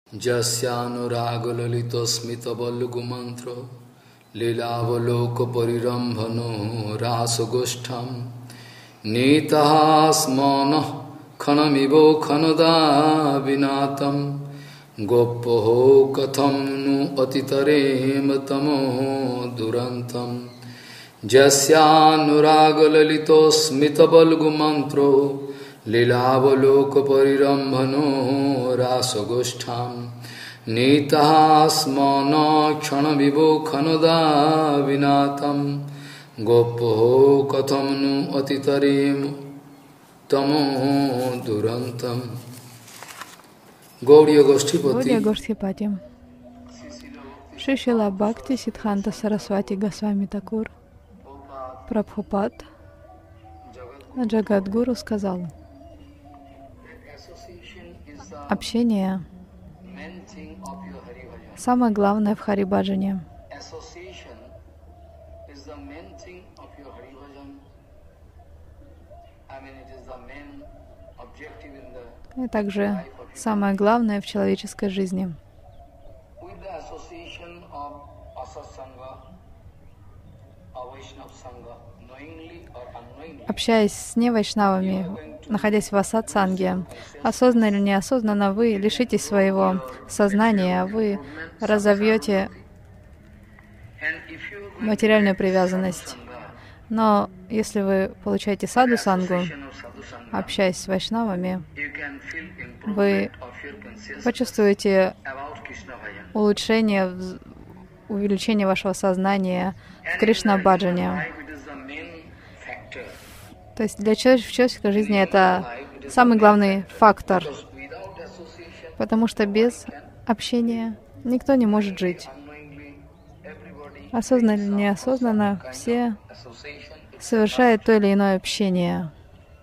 Jasyanuraga lalita smita valgu mantra Lilavaloka parirambhano rasagostham Nitahasmana khanamivo khanada vinatam Gopoho katham nu atitarem tamo durantam Jasyanuraga lalita smita valgu mantra Lilavaloka parirambhano rasagostham Nitahasmana kshanavivo khanada vinatam Gopoho kathamnu atitarim tamo durantam Gauriya Goshtipati Шри Шрила Бхакти Сиддханта Сарасвати Госвами Такур Прабхупад Джагадгуру сказал: общение — самое главное в Хари-баджане. И также самое главное в человеческой жизни. Общаясь с невайшнавами, находясь в асат-санге, осознанно или неосознанно вы лишитесь своего сознания, вы разовьете материальную привязанность. Но если вы получаете саду-сангу, общаясь с вайшнавами, вы почувствуете улучшение, увеличение вашего сознания в Кришна-баджане. То есть для человеческой жизни это самый главный фактор, потому что без общения никто не может жить. Осознанно или неосознанно все совершают то или иное общение.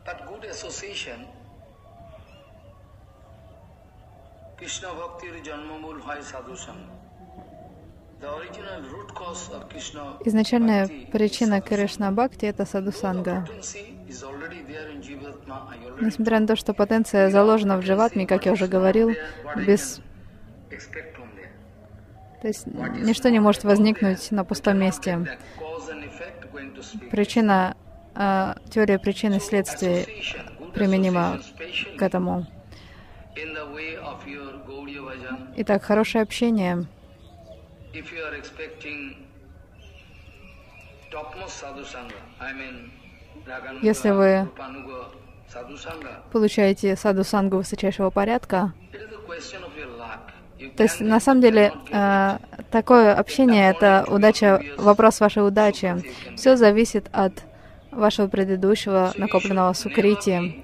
Изначальная причина Кришна-бхакти — это саду-санга. Несмотря на то, что потенция заложена в дживатме, как я уже говорил, то есть ничто не может возникнуть на пустом месте. Причина, теория причин и следствий применима к этому. Итак, хорошее общение. Если вы получаете саду-сангу высочайшего порядка, то есть на самом деле такое общение — это удача, вопрос вашей удачи. Все зависит от вашего предыдущего накопленного сукрити.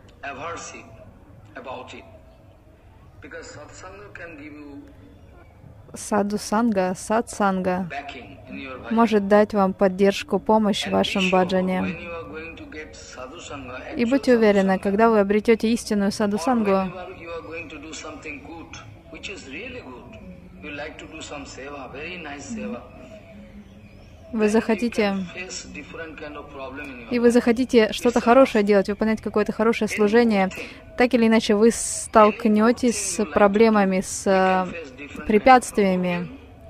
Саду-санга, сат-санга может дать вам поддержку, помощь в вашем баджане. И будьте уверены, когда вы обретете истинную саду-сангу, вы захотите что-то хорошее делать, выполнять какое-то хорошее служение, так или иначе вы столкнетесь с проблемами, с препятствиями.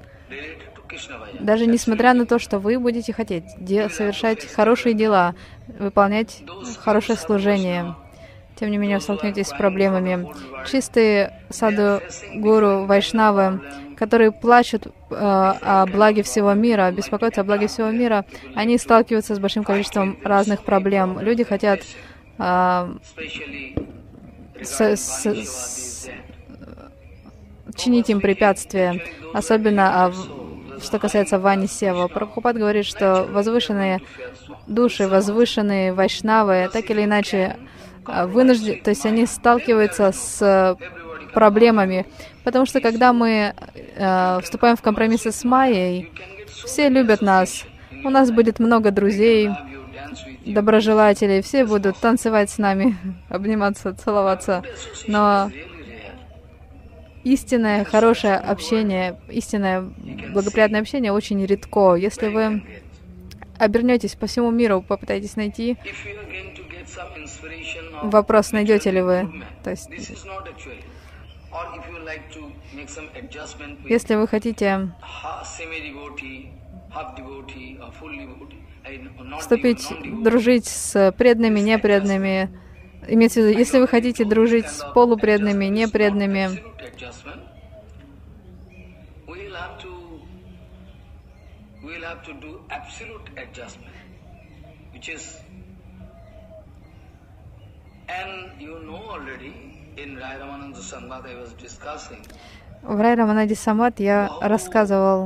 Даже несмотря на то, что вы будете хотеть совершать хорошие дела, выполнять хорошее служение, тем не менее столкнетесь с проблемами. Чистые саду-гуру, вайшнавы, которые плачут о благе всего мира, беспокоятся о благе всего мира, они сталкиваются с большим количеством разных проблем. Люди хотят чинить им препятствия, особенно что касается Вани Сева. Прабхупад говорит, что возвышенные души, возвышенные вайшнавы, так или иначе вынуждены, то есть они сталкиваются с проблемами, потому что когда мы вступаем в компромиссы с Майей, все любят нас, у нас будет много друзей, доброжелателей, все будут танцевать с нами, обниматься, целоваться, но истинное хорошее общение, истинное благоприятное общение очень редко. Если вы обернетесь по всему миру, попытаетесь найти, вопрос, найдете ли вы. То есть, Если вы хотите вступить, дружить с преданными, непреданными, имеется в виду, если вы хотите дружить с полупреданными, непреданными, в Рай Рамананде Самвад я рассказывал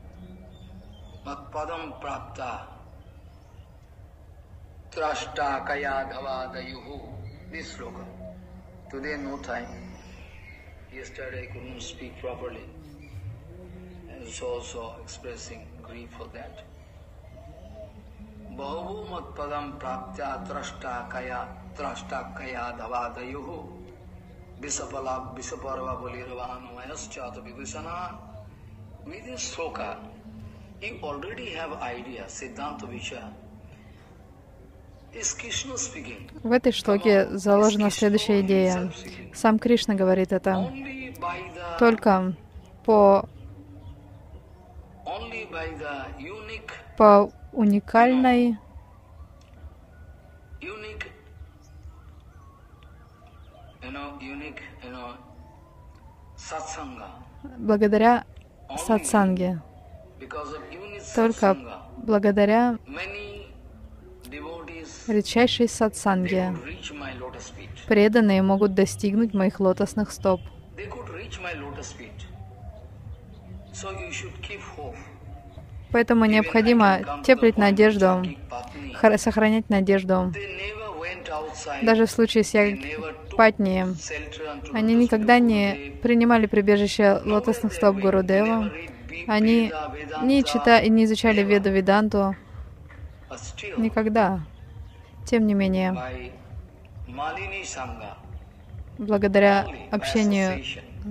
в этой шлоке заложена следующая идея. Сам Кришна говорит это. Только по уникальной благодаря сатсанге, только благодаря редчайшей сатсанге преданные могут достигнуть моих лотосных стоп. Поэтому необходимо теплить надежду, сохранять надежду. Даже в случае с Ягпатни, они никогда не принимали прибежище лотосных стоп Гурудева. Они не изучали Веду Веданту. Никогда. Тем не менее, благодаря общению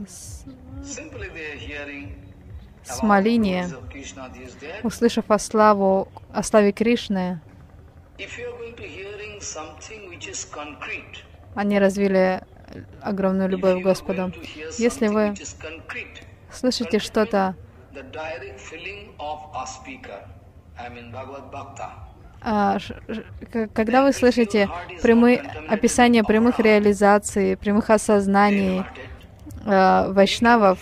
с Малини, услышав о славе Кришны, они развили огромную любовь к Господу. Если вы слышите что-то, когда вы слышите описание прямых реализаций, прямых осознаний вайшнавов,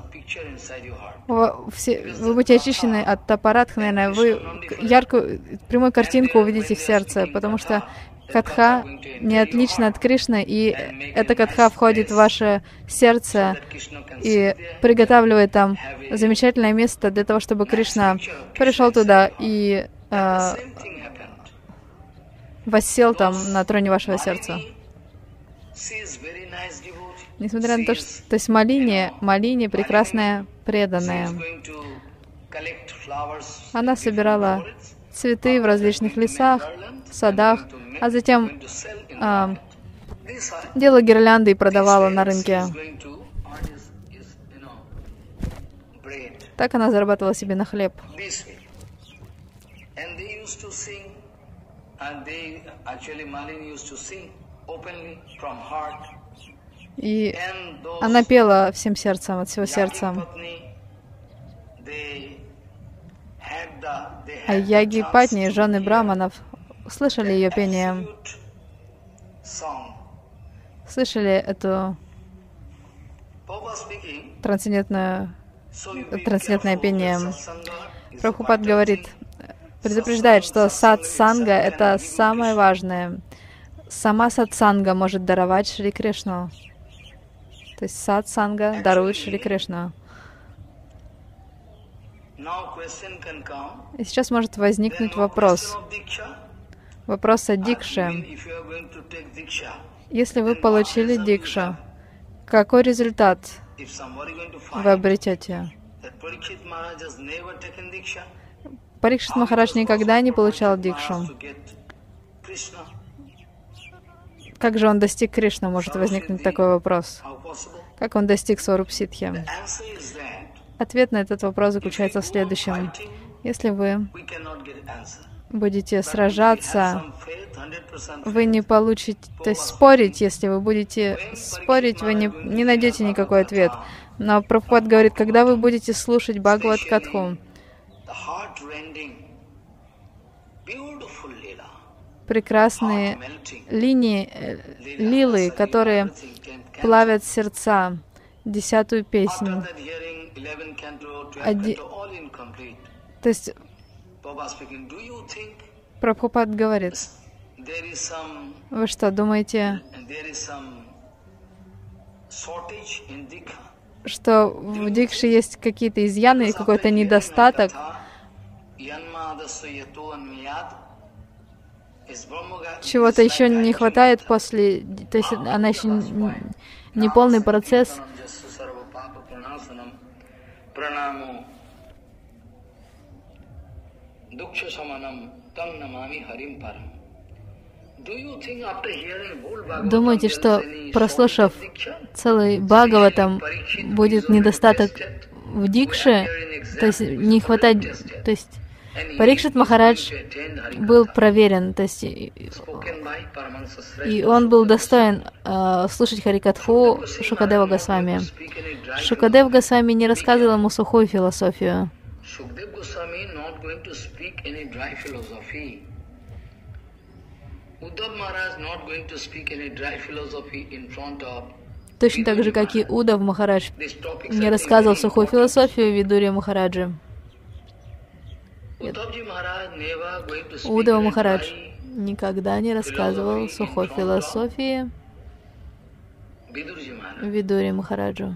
вы будете очищены от тапаратх, вы яркую, прямую картинку увидите в сердце, потому что катха не отлична от Кришны, и эта катха входит в ваше сердце и приготавливает там замечательное место для того, чтобы Кришна пришел туда и воссел там на троне вашего сердца. Несмотря на то, что есть Малини прекрасная преданная. Она собирала цветы в различных лесах, садах, а затем делала гирлянды и продавала на рынке. Так она зарабатывала себе на хлеб. И она пела всем сердцем, от всего сердца. А Ягипатни, жены браманов, слышали ее пение, слышали эту трансцендентное пение. Прабхупад говорит, предупреждает, что сатсанга — это самое важное. Сама сатсанга может даровать Шри Кришну. То есть сатсанга дарует Шри Кришну. И сейчас может возникнуть вопрос о дикше. Если вы получили дикшу, какой результат вы обретете? Парикшит Махарадж никогда не получал дикшу. Как же он достиг Кришны, может возникнуть такой вопрос. Как он достиг Сварупситхи? Ответ на этот вопрос заключается в следующем. Если вы будете сражаться, вы не получите, то есть спорить, если вы будете спорить, вы не найдете никакой ответ. Но Прабхупад говорит, когда вы будете слушать Бхагават-катху, прекрасные лилы, которые плавят сердца, 10-ю песню. То есть Прабхупад говорит, вы что, думаете, что в Дикше есть какие-то изъяны или какой-то недостаток? Чего-то еще не хватает после, то есть она еще не полный процесс. Думаете, что, прослушав целый Бхагаватам, будет недостаток в Дикше, то есть не хватает, то есть Парикшит Махарадж был проверен, то есть и он был достоин слушать Харикатху Шукадева Госвами. Шукадев Госвами не рассказывал ему сухую философию. Точно так же, как и Удав Махарадж не рассказывал сухую философию Видурья Махараджи. Удав Махарадж никогда не рассказывал сухой философии Видурья Махараджу.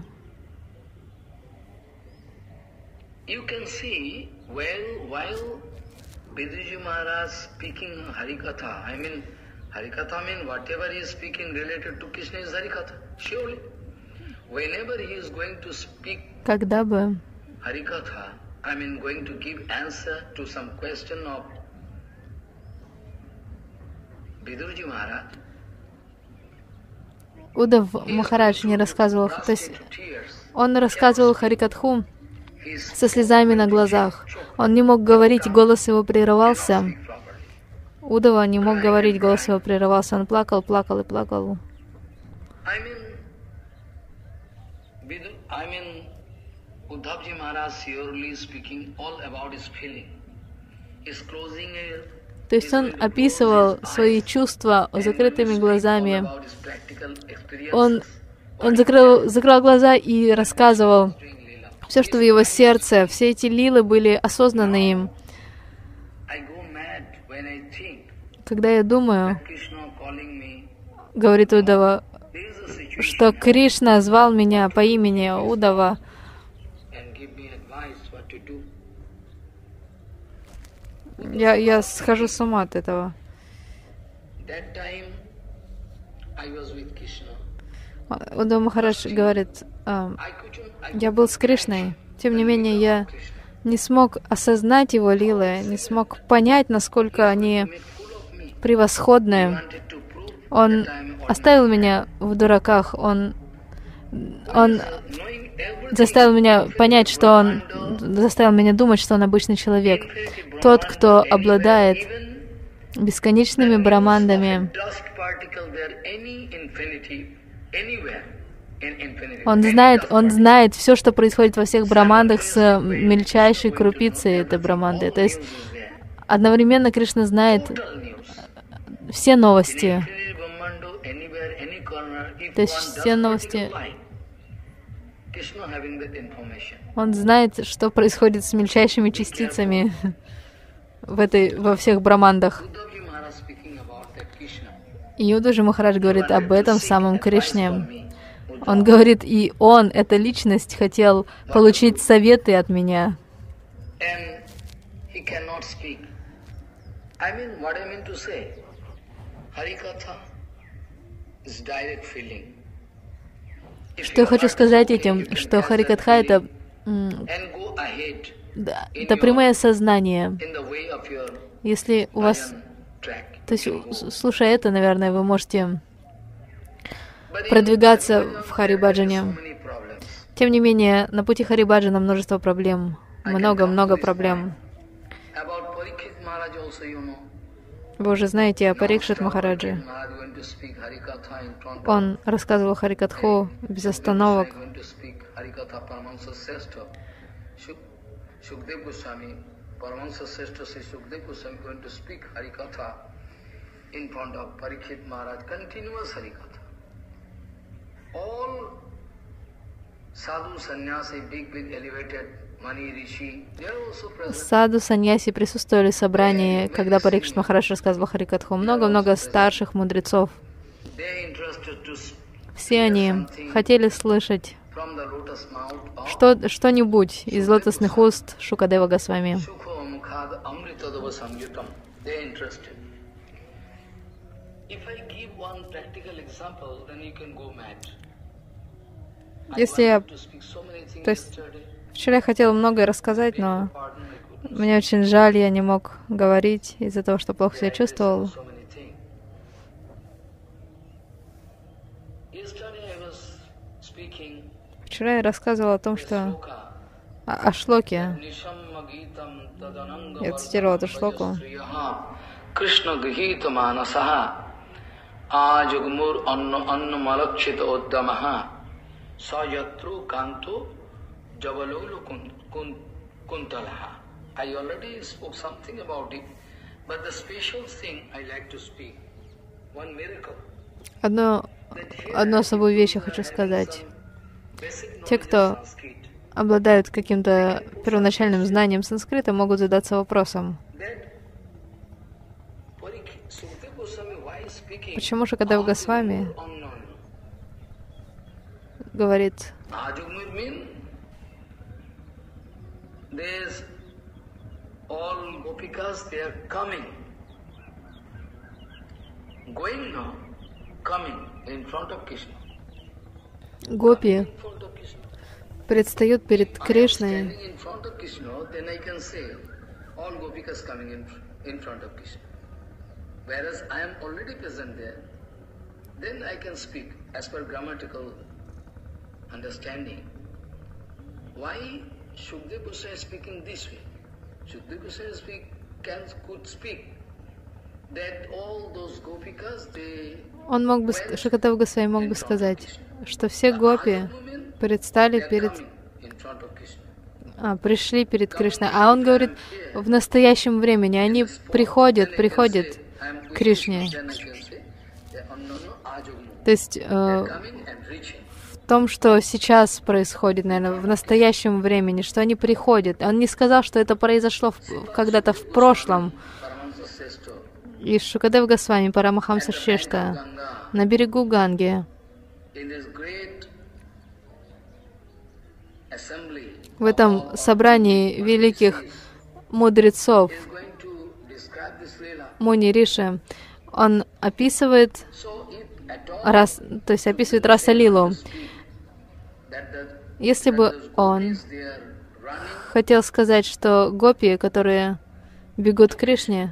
Vidurji Maharaj speaking Harikatha, I mean, Harikatha means whatever he is speaking related to Krishna is Harikatha, surely. Whenever he is going to speak Harikatha, I mean, going to give answer to some question of Vidurji Maharaj. Удав Махарадж не рассказывал, то есть он рассказывал Харикатху со слезами на глазах. Он не мог говорить, голос его прерывался. Удава не мог говорить, голос его прерывался. Он плакал, плакал и плакал. То есть он описывал свои чувства закрытыми глазами. Он закрыл глаза и рассказывал все, что в его сердце, все эти лилы были осознаны им. Когда я думаю, говорит Удава, что Кришна звал меня по имени Удава, я схожу с ума от этого. Удава Махарадж говорит, я был с Кришной, тем не менее я не смог осознать его лилы, не смог понять, насколько они превосходны. Он оставил меня в дураках, он заставил меня понять, что он заставил меня думать, что он обычный человек. Тот, кто обладает бесконечными брамандами, он знает все, что происходит во всех брамандах с мельчайшей крупицей этой браманды. То есть одновременно Кришна знает все новости. То есть все новости. Он знает, что происходит с мельчайшими частицами во всех брамандах. И Юдаджи Махарадж говорит об этом самом Кришне. Он говорит, и он, эта личность, хотел получить советы от меня. Что я хочу сказать этим, что Харикатха — это прямое сознание. Если у вас... То есть, слушая это, наверное, вы можете продвигаться в Харибаджане. Тем не менее, на пути Харибаджана множество проблем. Много-много проблем. also you know. Вы уже знаете о Парикшит Махараджи. Он рассказывал Харикатху без остановок. Shukdev Goswami, Paramahansa Sreshta Sri Shukdev Goswami going to speak Harikatha in front of Parikshit Maharaj, continuous Harikatha. All sadhu, sannyasi, big elevated Mani Rishi, they are also present. Саду, саньяси присутствовали в собрании, когда Парикшит Махарадж рассказывал Харикатху. Много-много старших мудрецов. Все они хотели слышать что-нибудь из лотосных уст Шукадева Госвами. Если я... То есть, вчера я хотела многое рассказать, но мне очень жаль, я не мог говорить из-за того, что плохо себя чувствовал. Вчера я рассказывал о том, что... О шлоке. Я цитировал эту шлоку. Krishna Gihita Manasaha Ajugmur Annu Malakshita Uddamaha Sajatru Kanto Jabalulu Kuntalaha. I already spoke something about it, but the special thing I like to speak. One miracle. Одну особую вещь я хочу сказать. Те, кто обладают каким-то первоначальным знанием санскрита, могут задаться вопросом, почему Шукадев Госвами говорит, гопи предстают перед Кришной, whereas I am already present there, then I can speak as per grammatical understanding. Why Shukdev Goswami is speaking this way? Shukdev Goswami could speak that all those gopikas, they... Шукадев Госвами мог бы сказать, что все гопи пришли перед Кришной. А он говорит, в настоящем времени они приходят к Кришне. То есть в том, что сейчас происходит, наверное, в настоящем времени, что они приходят. Он не сказал, что это произошло когда-то в прошлом. И Шукадев Госвами, Парамахамса Шрешта, на берегу Ганги, в этом собрании великих мудрецов, Муни Риши, он описывает Раса-лилу. Если бы он хотел сказать, что гопи, которые бегут к Кришне,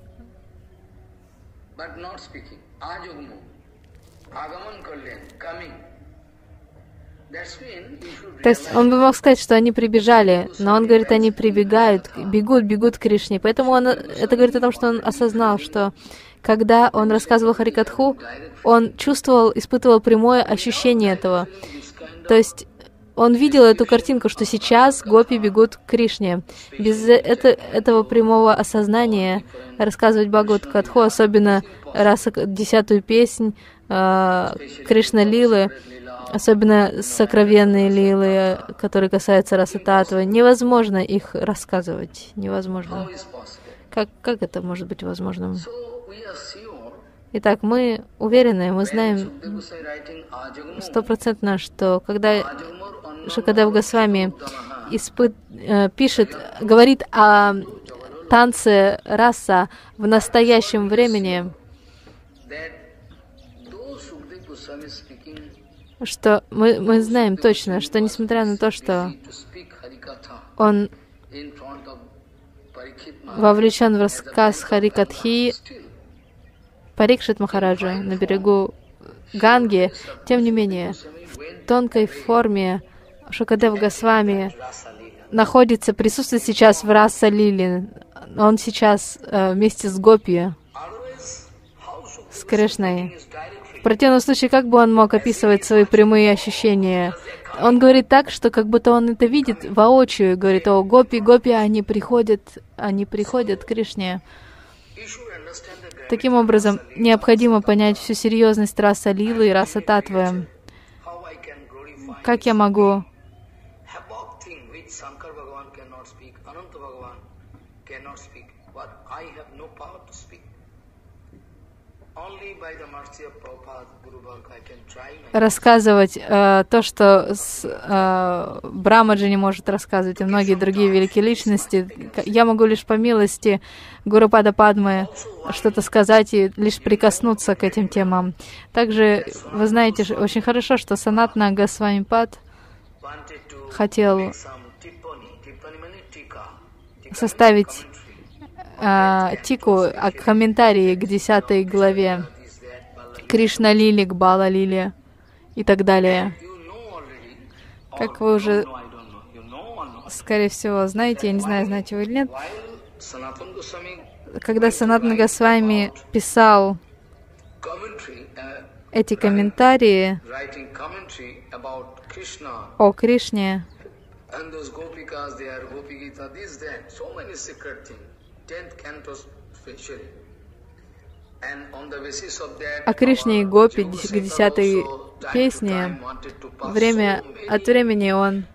то есть он бы мог сказать, что они прибежали, но он говорит, они бегут к Кришне. Поэтому это говорит о том, что он осознал, что когда он рассказывал Харикатху, он испытывал прямое ощущение этого. То есть он видел эту картинку, что сейчас гопи бегут к Кришне. Без этого прямого осознания рассказывать Бхагават-катху, особенно 10-ю песнь Кришна-лилы, особенно сокровенные лилы, которые касаются Раса-татвы, невозможно их рассказывать. Невозможно. Как это может быть возможным? Итак, мы уверены, мы знаем 100%, что когда Шукадев Госвами говорит о танце раса в настоящем времени, что мы знаем точно, что несмотря на то, что он вовлечен в рассказ Харикатхи Парикшит Махараджа на берегу Ганги, тем не менее, в тонкой форме Шукадев Госвами находится, присутствует сейчас в Раса Лиле. Он сейчас вместе с Гопи, с Кришной. В противном случае, как бы он мог описывать свои прямые ощущения? Он говорит так, что как будто он это видит воочию, говорит: о, Гопи, Гопи, они приходят к Кришне. Таким образом, необходимо понять всю серьезность Раса Лилы и Раса Татвы. Как я могу рассказывать то, что Брамаджи не может рассказывать, и многие другие великие личности. Я могу лишь по милости Гурупада Падмы что-то сказать и лишь прикоснуться к этим темам. Также вы знаете очень хорошо, что Санатана Госвами Пад хотел составить тику, комментарии к 10 главе Кришна Лили, к Бала Лили и так далее. Как вы уже, скорее всего, знаете, я не знаю, знаете вы или нет, когда Санатана Госвами писал эти комментарии о Кришне, о Кришне и Гопи, к 10-й песне, время от времени он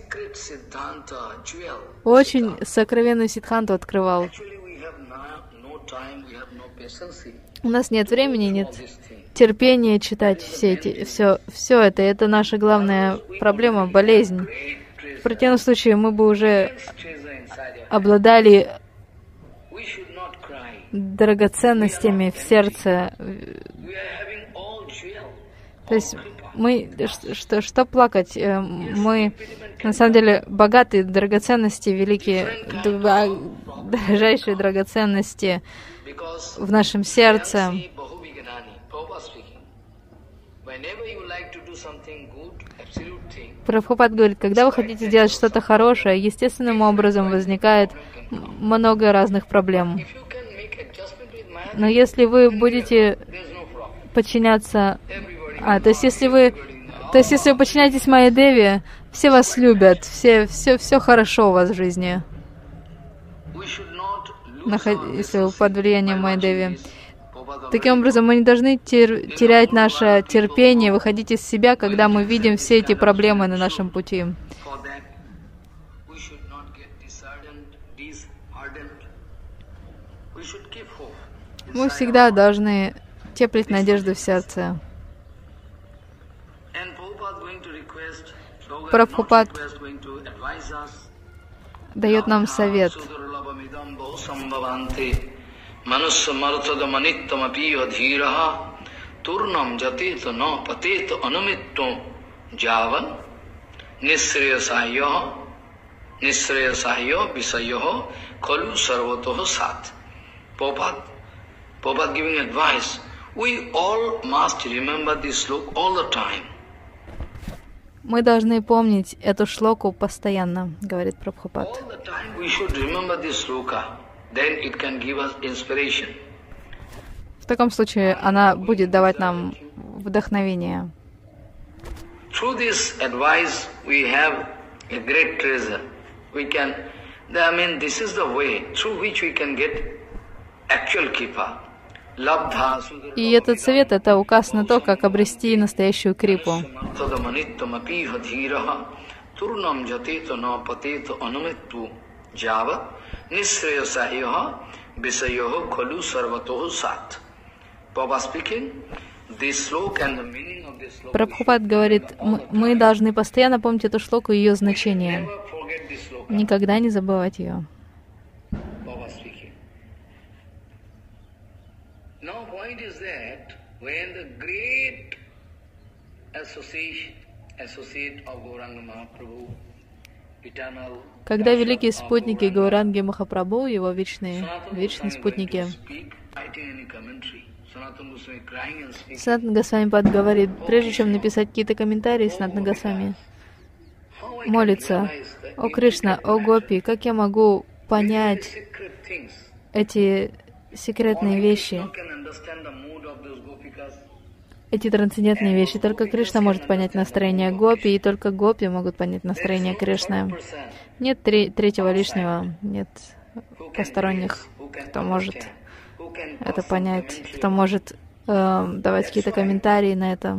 очень сокровенную сиддханту открывал. У нас нет времени, нет терпения читать все это. Это наша главная проблема, болезнь. В противном случае мы бы уже обладали драгоценностями в сердце. То есть мы, что плакать? Мы, на самом деле, богатые драгоценности, великие, дорожайшие драгоценности в нашем сердце. Прабхупад говорит, когда вы хотите сделать что-то хорошее, естественным образом возникает много разных проблем. Но если вы будете подчиняться... То есть если вы подчиняетесь Майя-деве, все вас любят, все хорошо у вас в жизни, если вы под влиянием Майя-деве. Таким образом, мы не должны терять наше терпение, выходить из себя, когда мы видим все эти проблемы на нашем пути. Мы всегда должны теплить надежду в сердце. Прабхупад дает нам совет. Prabhupada giving advice. We all must remember this sloka all the time. Мы должны помнить эту шлоку постоянно, говорит Прабхупад. В таком случае она будет давать нам вдохновение. Through this advice we have a great treasure. This is the way through which we can get actual kripa. И этот совет — это указ на то, как обрести настоящую крипу. Прабхупад говорит, мы должны постоянно помнить эту шлоку и ее значение. Никогда не забывать ее. Когда великие спутники Гауранги Махапрабху, его вечные спутники, Санатана Госвами Пад говорит, прежде чем написать какие-то комментарии, Санатана Госвами молится: «О Кришна, о Гопи, как я могу понять эти секретные вещи, эти трансцендентные вещи? Только Кришна может понять настроение Гопи, и только Гопи могут понять настроение Кришны. Нет третьего лишнего, нет посторонних, кто может это понять, кто может давать какие-то комментарии на это».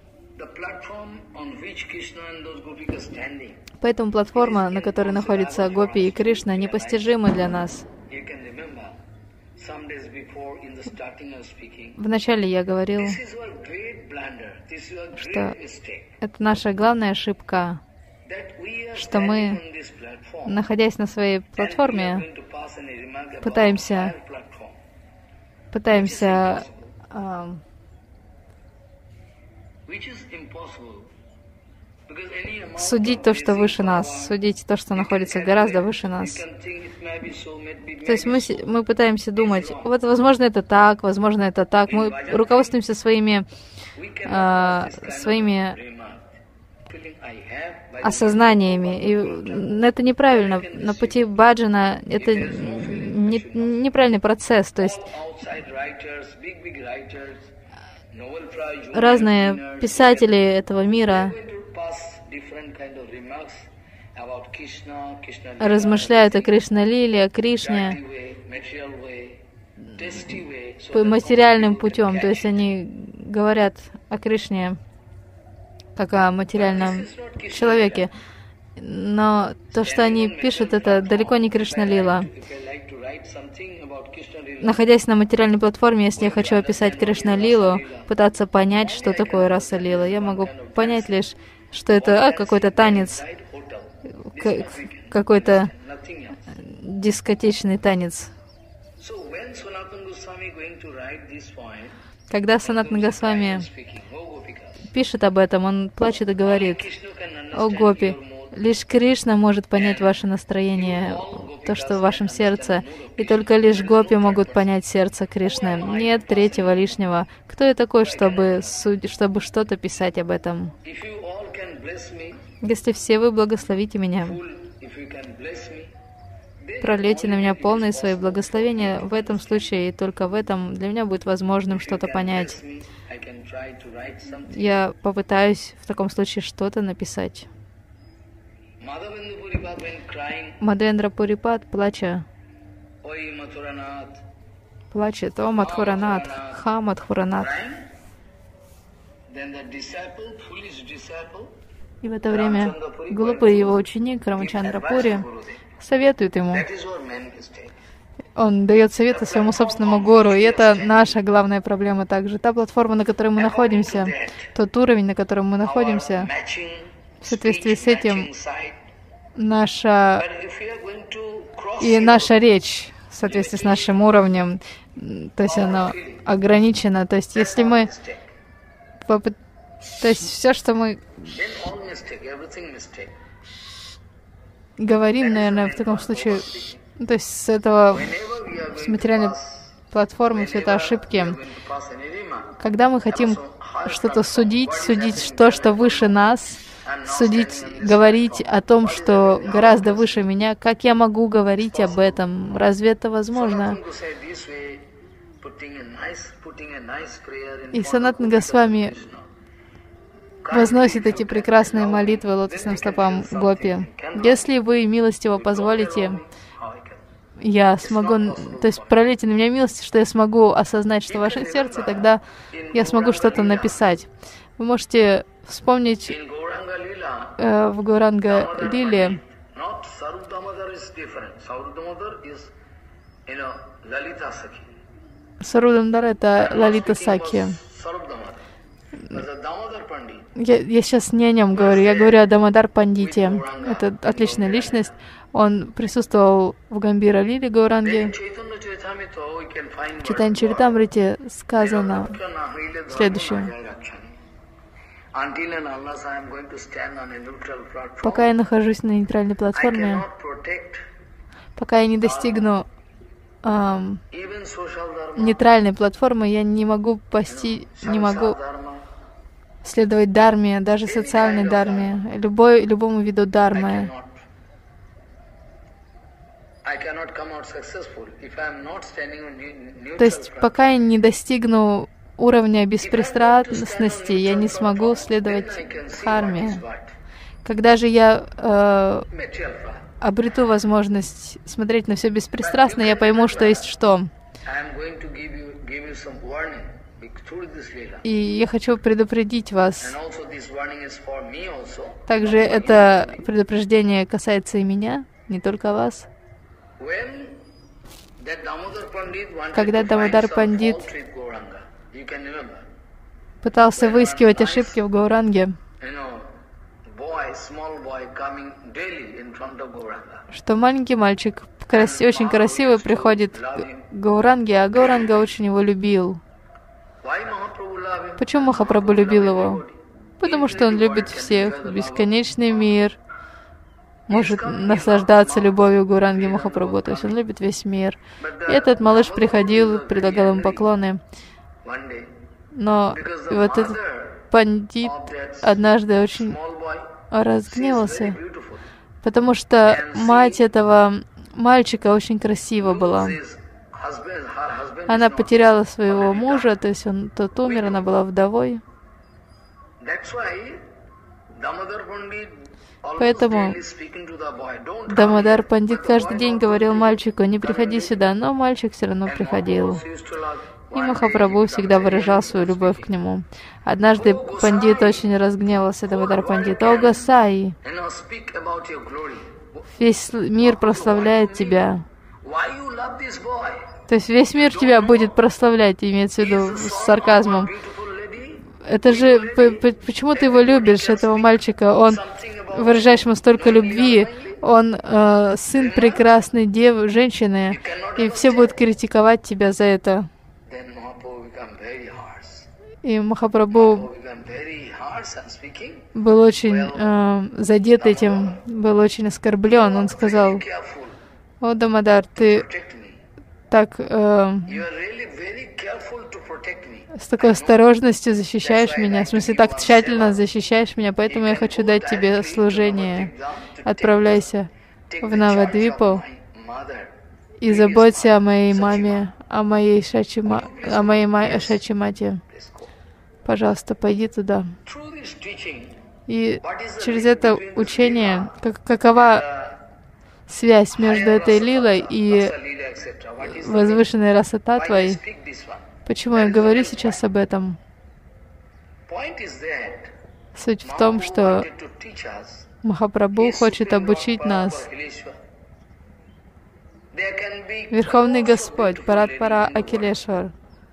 Поэтому платформа, на которой находятся Гопи и Кришна, непостижима для нас. Вначале я говорил, что это наша главная ошибка, что мы, находясь на своей платформе, пытаемся судить то, что выше нас, судить то, что находится гораздо выше нас. То есть мы пытаемся думать, вот, возможно, это так, возможно, это так. Мы руководствуемся своими осознаниями. И это неправильно. На пути баджана это неправильный процесс. То есть разные писатели этого мира размышляют о Кришна-лиле, о Кришне по материальным путем. То есть они говорят о Кришне как о материальном человеке. Но то, что они пишут, это далеко не Кришна-лила. Находясь на материальной платформе, если я хочу описать Кришна-лилу, пытаться понять, что такое раса-лила, я могу понять лишь, что это какой-то танец, какой-то дискотечный танец. Когда Санатана Госвами пишет об этом, он плачет и говорит: «О Гопи, лишь Кришна может понять ваше настроение, то, что в вашем сердце, и только лишь Гопи могут понять сердце Кришны. Нет третьего лишнего. Кто я такой, чтобы что-то писать об этом? Если все вы благословите меня, пролейте на меня полные свои благословения, в этом случае и только в этом для меня будет возможным что-то понять. Я попытаюсь в таком случае что-то написать». Мадхвендра Пурипад, плачет: «О Мадхуранат, ха Мадхуранат». И в это время глупый его ученик Рамачандра Пури советует ему. Он дает советы своему собственному гуру, и это наша главная проблема также. Та платформа, на которой мы находимся, тот уровень, на котором мы находимся, в соответствии с этим наша речь, в соответствии с нашим уровнем, то есть она ограничена. То есть если мы... То есть все, что мы говорим, наверное, в таком случае, то есть с материальной платформы, все это ошибки. Когда мы хотим что-то судить то, что выше нас, говорить о том, что гораздо выше меня, как я могу говорить об этом? Разве это возможно? И Санатана Госвами возносит эти прекрасные молитвы лотосным стопам Гопи. Если вы милостиво позволите, я смогу, то есть пролейте на меня милость, что я смогу осознать, что в вашем сердце, тогда я смогу что-то написать. Вы можете вспомнить в Гауранга-лиле, Сарудамдар — это Лалита Сакхи. Я сейчас не о нем говорю, я говорю о Дамодар Пандите. Это отличная личность. Он присутствовал в Гамбира-лиле Гауранги. В Чайтанья-чаритамрите сказано следующее. Пока я нахожусь на нейтральной платформе, пока я не достигну нейтральной платформы, я не могу следовать дharме, даже социальной дharме, любому виду дharмы. То есть, пока я не достигну уровня беспристрастности, я не смогу следовать дхарме. Когда же я обрету возможность смотреть на все беспристрастно, я пойму, что есть что. И я хочу предупредить вас. Также это предупреждение касается и меня, не только вас. Когда Дамодар Пандит пытался выискивать ошибки в Гауранге, что маленький мальчик, очень красивый, приходит к Гауранге, а Гауранга очень его любил. Почему Махапрабху любил его? Потому что он любит всех, бесконечный мир, может наслаждаться любовью Гауранги Махапрабху, то есть он любит весь мир. И этот малыш приходил, предлагал ему поклоны. Но вот этот пандит однажды очень разгневался, потому что мать этого мальчика очень красива была. Она потеряла своего мужа, то есть тот умер, она была вдовой. Поэтому Дамодар Пандит каждый день говорил мальчику: не приходи сюда, но мальчик все равно приходил. И Махапрабху всегда выражал свою любовь к нему. Однажды Пандит очень разгневался, Дамодар Пандит: «О, Госай, весь мир прославляет тебя». То есть весь мир тебя будет прославлять, имеется в виду с сарказмом. Это же, почему ты его любишь, этого мальчика? Он, выражаешь ему столько любви, он сын прекрасной женщины, и все будут критиковать тебя за это. И Махапрабху был очень задет этим, был очень оскорблен. Он сказал: «О, Дамодар, ты так с такой осторожностью защищаешь меня, в смысле, так тщательно защищаешь меня, поэтому я хочу дать тебе служение. Отправляйся в Навадвипу и заботься о моей маме, о моей Шачимате. Пожалуйста, пойди туда». И через это учение, какова связь между этой лилой и возвышенной расататвой? Почему я говорю сейчас об этом? Суть в том, что Махапрабху хочет обучить нас. Верховный Господь, Паратпара Акилешвар.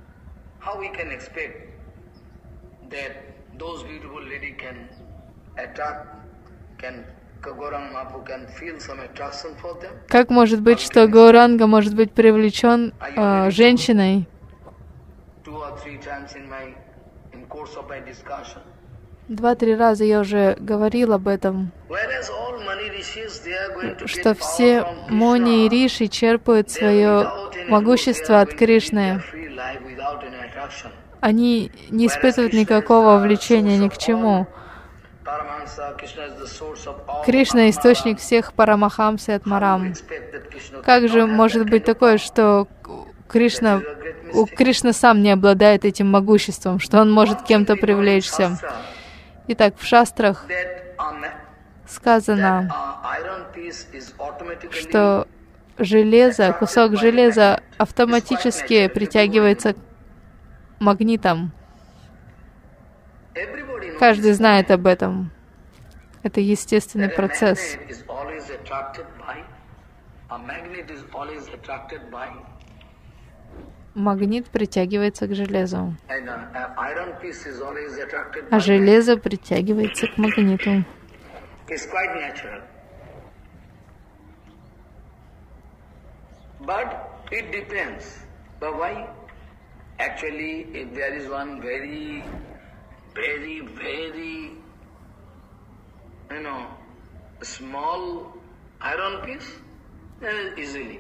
Как может быть, что Гауранга может быть привлечен женщиной? 2-3 раза я уже говорил об этом, что все муни и риши черпают свое могущество от Кришны. Они не испытывают никакого влечения ни к чему. Кришна — источник всех парамахамс и атмарам. Как же может быть такое, что Кришна сам не обладает этим могуществом, что он может кем-то привлечься? Итак, в шастрах сказано, что железо, кусок железа автоматически притягивается магнитом. Каждый знает об этом. Это естественный процесс. Магнит притягивается к железу, а железо притягивается к магниту. Actually, if there is one very, small iron piece, then easily.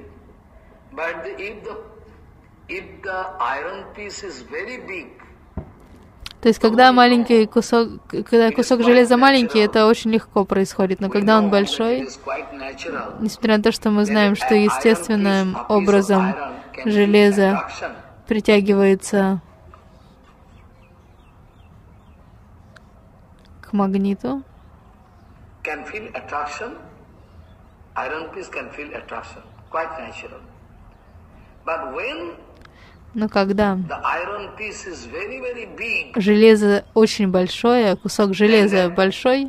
But if the iron piece is very big, То есть, когда кусок железа маленький, это очень легко происходит, но когда он большой, несмотря на то, что мы знаем, что естественным образом железо притягивается к магниту, но когда железо очень большое, кусок железа большой,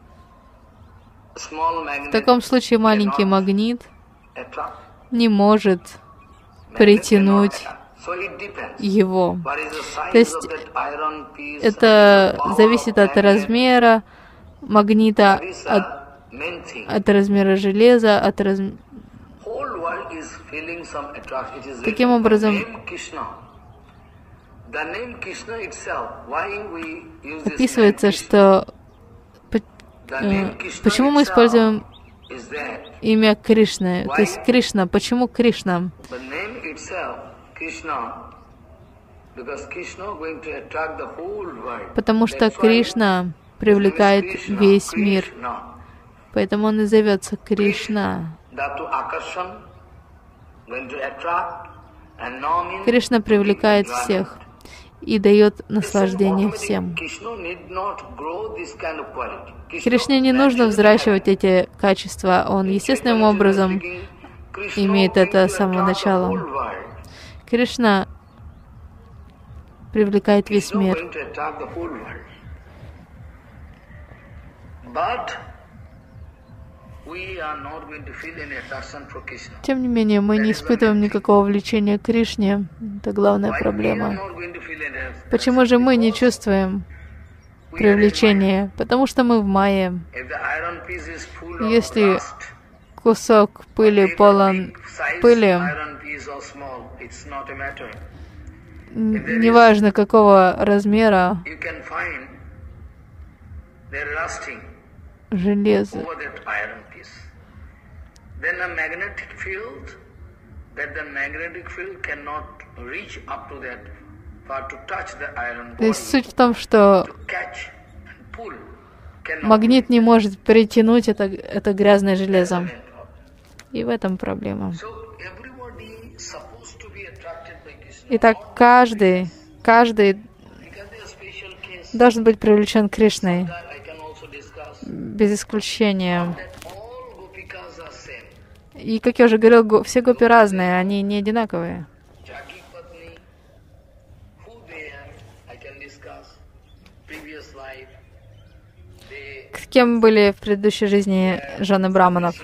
в таком случае маленький магнит не может притянуть его. То есть это зависит от размера магнита, от размера железа, Таким образом, описывается, что почему мы используем имя Кришны, то есть Кришна. Почему Кришна? Потому что Кришна привлекает весь мир. Поэтому он и зовется Кришна. Кришна привлекает всех и дает наслаждение всем. Кришне не нужно взращивать эти качества, он естественным образом имеет это с самого начала. Кришна привлекает весь мир. Тем не менее, мы не испытываем никакого влечения к Кришне. Это главная проблема. Почему же мы не чувствуем привлечения? Потому что мы в майе. Если кусок пыли полон пыли, неважно какого размера железо, то есть суть в том, что магнит не может притянуть это грязное железо. И в этом проблема. Итак, каждый должен быть привлечен Кришной, без исключения. И, как я уже говорил, все гопи разные, они не одинаковые. Кем были в предыдущей жизни жены браманов?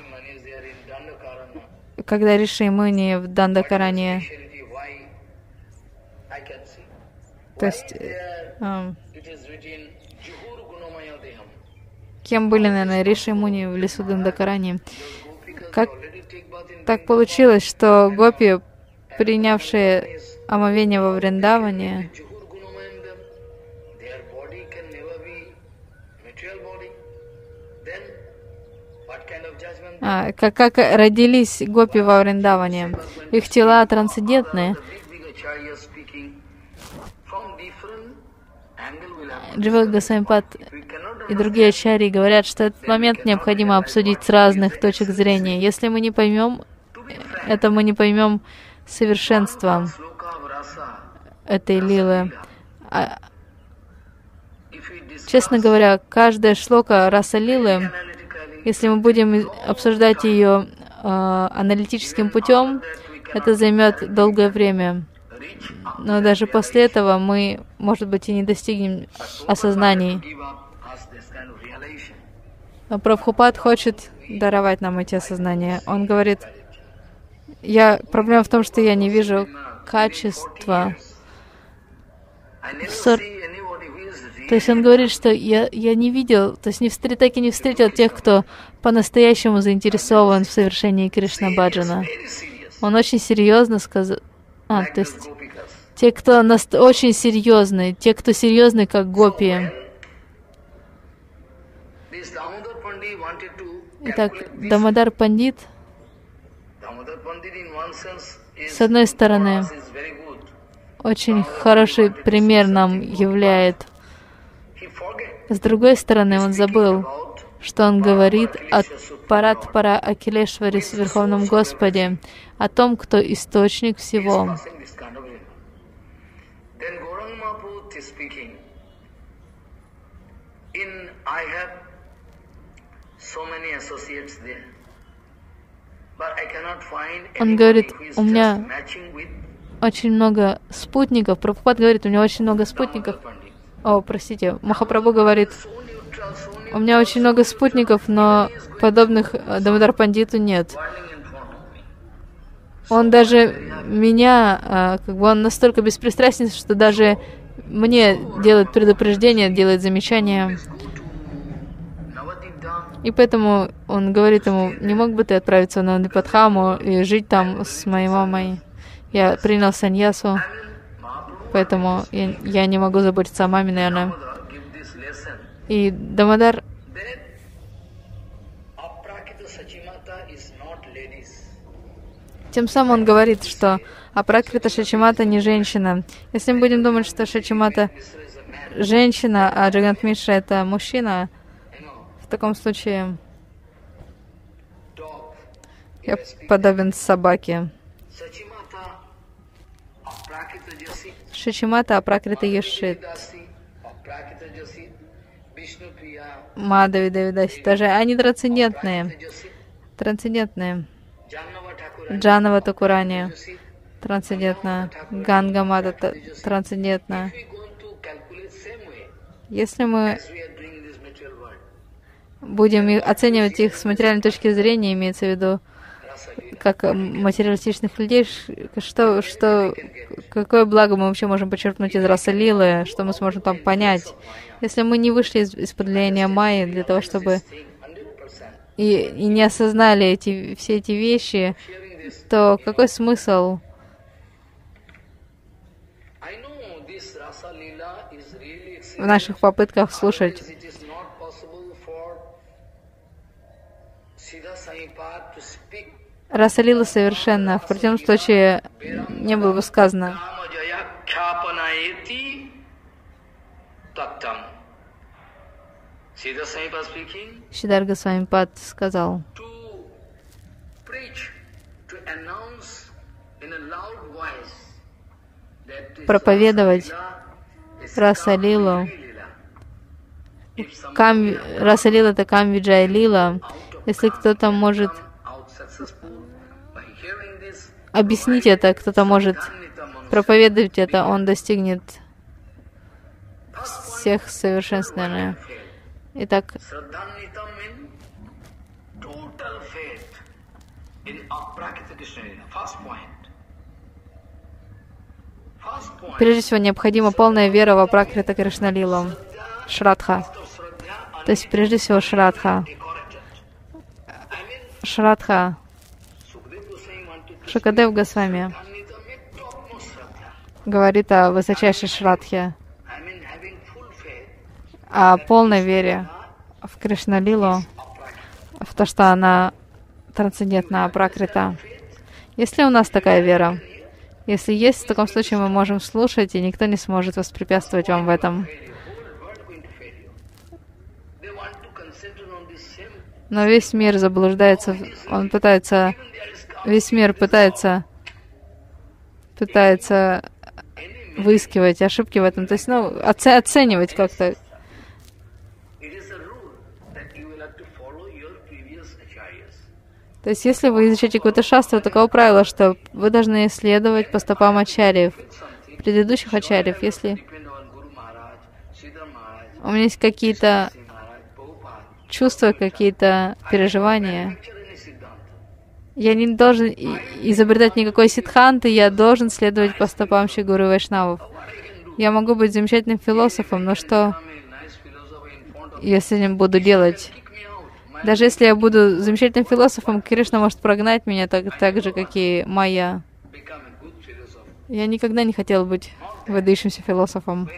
Когда Риши и Муни в Дандакаране, то есть, кем были, наверное, Риши и Муни в лесу Дандакарани? Как так получилось, что гопи, принявшие омовение во Вриндаване, как родились гопи во Вриндаване? Их тела трансцендентные. Дживат Госвамипад и другие ачарьи говорят, что этот момент необходимо обсудить с разных точек зрения. Если мы не поймем это, мы не поймем совершенства этой лилы. Честно говоря, каждая шлока раса лилы, если мы будем обсуждать ее аналитическим путем, это займет долгое время. Но даже после этого мы, может быть, и не достигнем осознаний. Но Прабхупад хочет даровать нам эти осознания. Он говорит, проблема в том, что я не вижу качества. То есть он говорит, что я не видел, то есть так и не встретил тех, кто по-настоящему заинтересован в совершении Кришна-баджана. Он очень серьезно сказал... то есть те, кто очень серьезны, те, кто серьезны, как гопи. Итак, Дамодар Пандит, с одной стороны, очень хороший пример нам являет С другой стороны, он забыл, что он говорит о Паратпара Акилешваре, Верховном Господе, о том, кто источник всего. Он говорит, у меня очень много спутников. Прабхупад говорит, у меня очень много спутников. О, простите, Махапрабху говорит, у меня очень много спутников, но подобных Дамодар Пандиту нет. Он даже меня, он настолько беспристрастен, что даже мне делает предупреждение, делает замечания. И поэтому он говорит ему, не мог бы ты отправиться на Навадвипадхаму и жить там с моей мамой? Я принял саньясу, поэтому я не могу заботиться о маме, наверное. И Дамодар тем самым он говорит, что Апракрита Шачимата не женщина. Если мы будем думать, что Шачимата женщина, а Джаганат Мишра это мужчина, в таком случае я подобен собаке. Шачимата Апракрита Яшит. Мадхави Давидаси тоже. Они трансцендентные. Джанава Такурани трансцендентна. Ганга Мата трансцендентна. Если мы будем оценивать их с материальной точки зрения, имеется в виду, как материалистичных людей, какое благо мы вообще можем почерпнуть из Раса Лилы, что мы сможем там понять. Если мы не вышли из-под влияния Майи для того, чтобы и не осознали все эти вещи, то какой смысл? В наших попытках слушать Раса Лила совершенно. В противном случае не было бы сказано. Шридар Госвамипад сказал, проповедовать Раса Лилу. Раса Лила — это Кам Виджай Лила. Если кто-то может объяснить это, кто-то может проповедовать это, он достигнет всех совершенств, наверное. Итак, прежде всего необходима полная вера в Апракрита Кришна Лилу, Шрадха. То есть прежде всего Шрадха. Шрадха. Шукадев Госвами говорит о высочайшей Шрадхе, о полной вере в Кришна Лилу, в то, что она трансцендентна Апракрита. Если у нас такая вера, если есть, в таком случае мы можем слушать, и никто не сможет воспрепятствовать вам в этом. Но весь мир заблуждается, весь мир пытается выискивать ошибки в этом, то есть, оценивать как-то. То есть, если вы изучаете какую-то шастру, такого правила, что вы должны следовать по стопам ачарьев, предыдущих ачарьев. Если у меня есть какие-то чувства, какие-то переживания, я не должен изобретать никакой сиддханты, я должен следовать по стопам Шри Гуру и Вайшнавов. Я могу быть замечательным философом, но что я с этим буду делать? Даже если я буду замечательным философом, Кришна может прогнать меня так же, как и Майя. Я никогда не хотел быть выдающимся философом.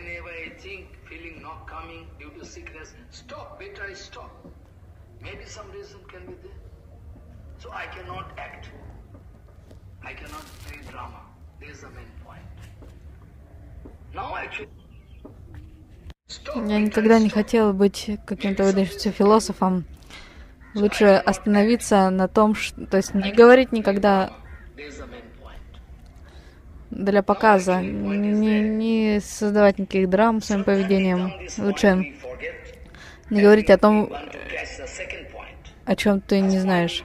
Я никогда не хотела быть каким-то выдающимся философом. Лучше остановиться на том, что, то есть не говорить никогда для показа, не создавать никаких драм своим поведением. Лучше не говорить о том, о чем ты не знаешь.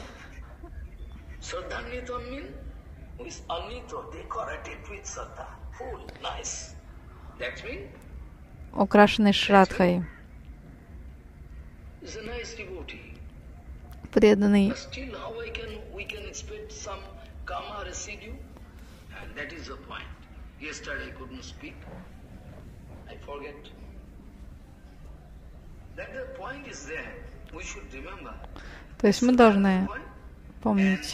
Украшенный шрадхой, преданный. То есть мы должны помнить.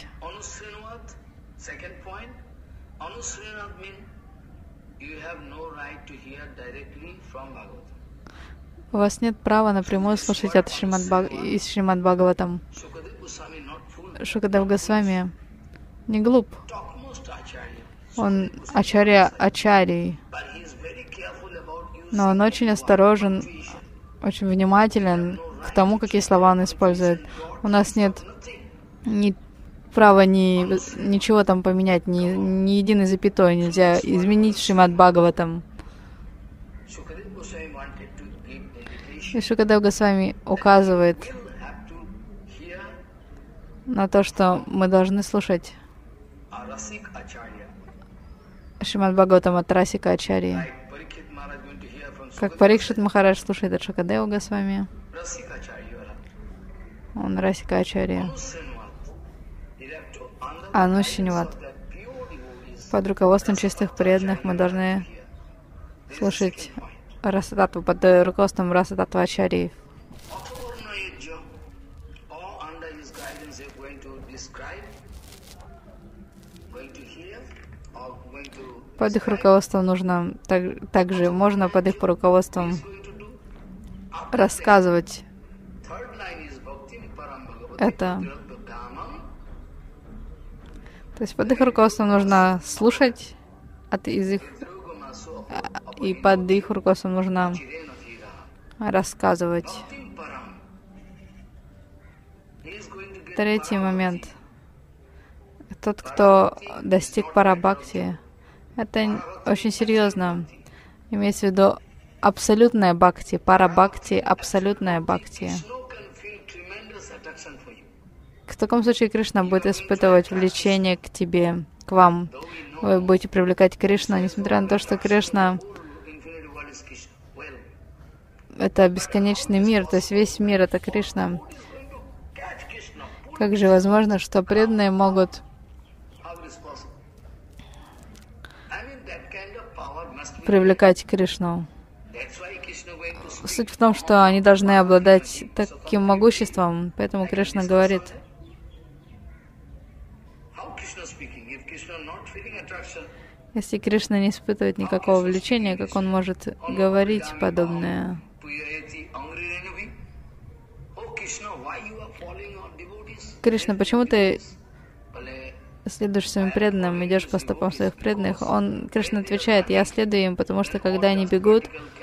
У вас нет права напрямую слушать от из Шримад Бхагаватам. Шукадев Госвами не глуп. Он ачарья ачарий. Но он очень осторожен, очень внимателен к тому, какие слова он использует. У нас нет права ничего там поменять, ни единой запятой нельзя изменить в Шримад Бхагаватам. И Шукадев Госвами указывает на то, что мы должны слушать Шримад Бхагаватам от Расика Ачарьи. Как Парикшит Махарадж слушает от Шукадева Госвами. Он Расика Ачарья. Анушиньват. Под руководством чистых преданных мы должны слушать Расататтву, под руководством Расататтва Ачарьи. Под их руководством нужно, также можно под их руководством рассказывать это. То есть под их руководством нужно слушать, и под их руководством нужно рассказывать. Третий момент. Тот, кто достиг парабхакти, это очень серьезно. Имеется в виду абсолютная бхакти, парабхакти, абсолютная бхакти. В таком случае Кришна будет испытывать влечение к тебе, к вам. Вы будете привлекать Кришну, несмотря на то, что Кришна — это бесконечный мир, то есть весь мир — это Кришна. Как же возможно, что преданные могут привлекать Кришну? Суть в том, что они должны обладать таким могуществом, поэтому Кришна говорит: если Кришна не испытывает никакого влечения, как он может говорить подобное? Кришна, почему ты следуешь своим преданным, идешь по стопам своих преданных? Кришна отвечает: я следую им, потому что когда они бегут,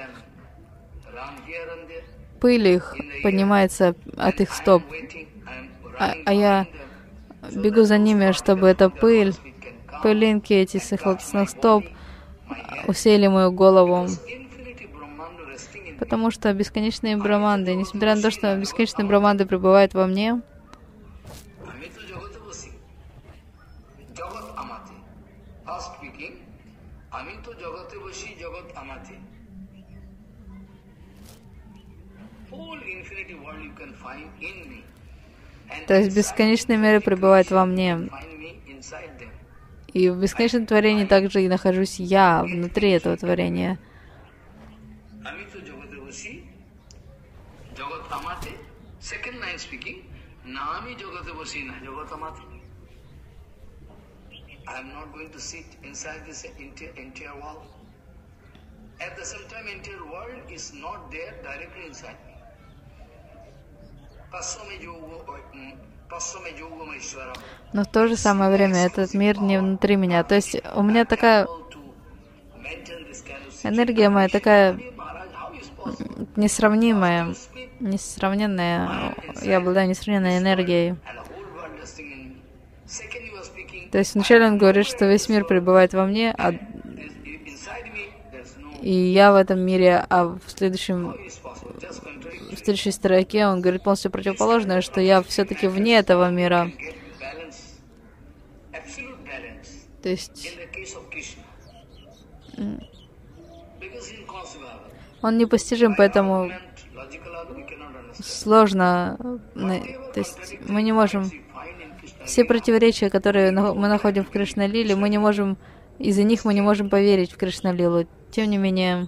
пыль их поднимается от их стоп, а я бегу за ними, чтобы эта пылинки эти с их лотосных стоп усеяли мою голову. Потому что бесконечные браманды, несмотря на то, что бесконечные браманды пребывают во мне, то есть бесконечные миры пребывают во мне. И в бесконечном творении также и нахожусь я внутри этого творения. Но в то же самое время этот мир не внутри меня. То есть у меня такая энергия моя такая несравнимое, несравненное. Я обладаю несравненной энергией. То есть вначале он говорит, что весь мир пребывает во мне, и я в этом мире, а в следующей строке он говорит полностью противоположное, что я все-таки вне этого мира. То есть он непостижим, поэтому сложно. То есть мы не можем... Все противоречия, которые мы находим в Кришна-лиле, мы не можем... Из-за них мы не можем поверить в Кришна-лилу. Тем не менее,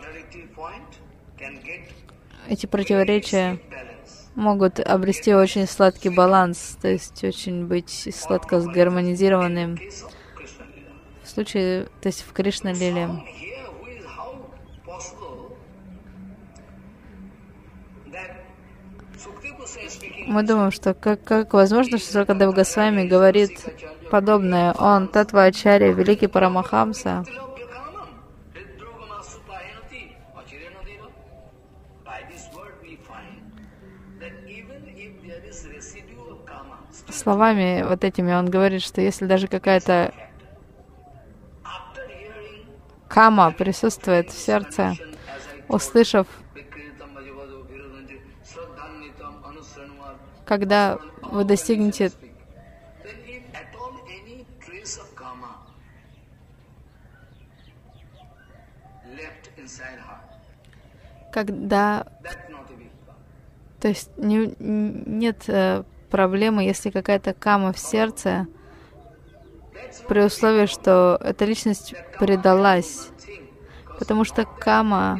эти противоречия могут обрести очень сладкий баланс, то есть очень быть сладко сгармонизированным. В случае, то есть в Кришна-лиле. Мы думаем, что как возможно, что Шукадев Госвами говорит подобное. Он Татва-ачарья, великий Парамахамса. Словами вот этими он говорит, что если даже какая-то кама присутствует в сердце, услышав, когда вы достигнете то есть нет проблемы, если какая-то кама в сердце, при условии, что эта личность предалась, потому что кама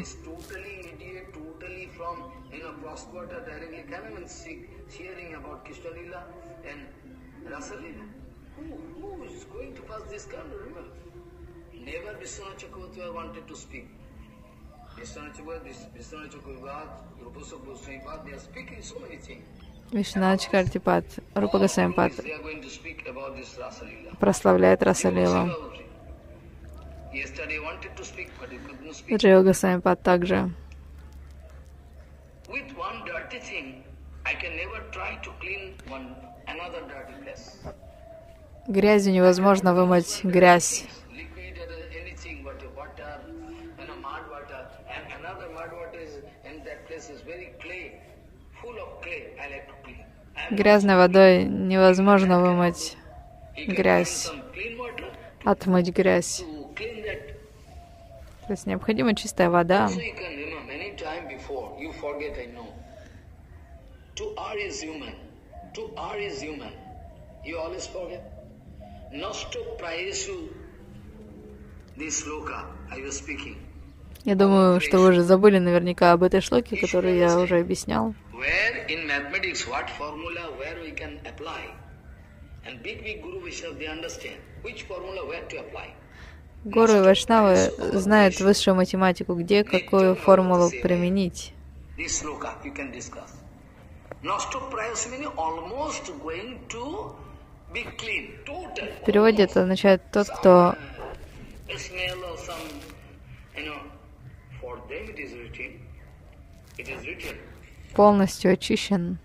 Вишванат Чакравартипад, Рупа Госвами-пад прославляет Расалилу. Джива Госвами-пад также. Грязью невозможно вымыть грязь. Грязной водой невозможно вымыть грязь, отмыть грязь. То есть необходима чистая вода. Я думаю, что вы уже забыли наверняка об этой шлоке, которую я уже объяснял. Гуру и Вайшнавы знают высшую математику, где какую формулу применить. В переводе это означает тот, кто полностью очищен.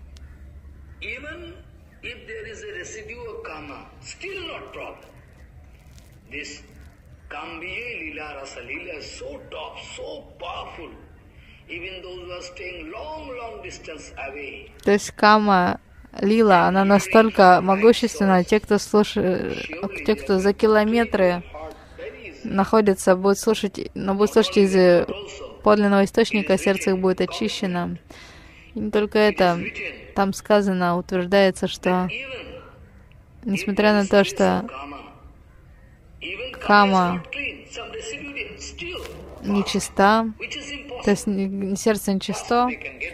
То есть кама лила, она настолько могущественна, те, кто за километры находятся, будут слушать из подлинного источника, сердце их будет очищено. И не только это, там сказано, утверждается, что несмотря на то, что кама нечиста, то есть сердце нечисто,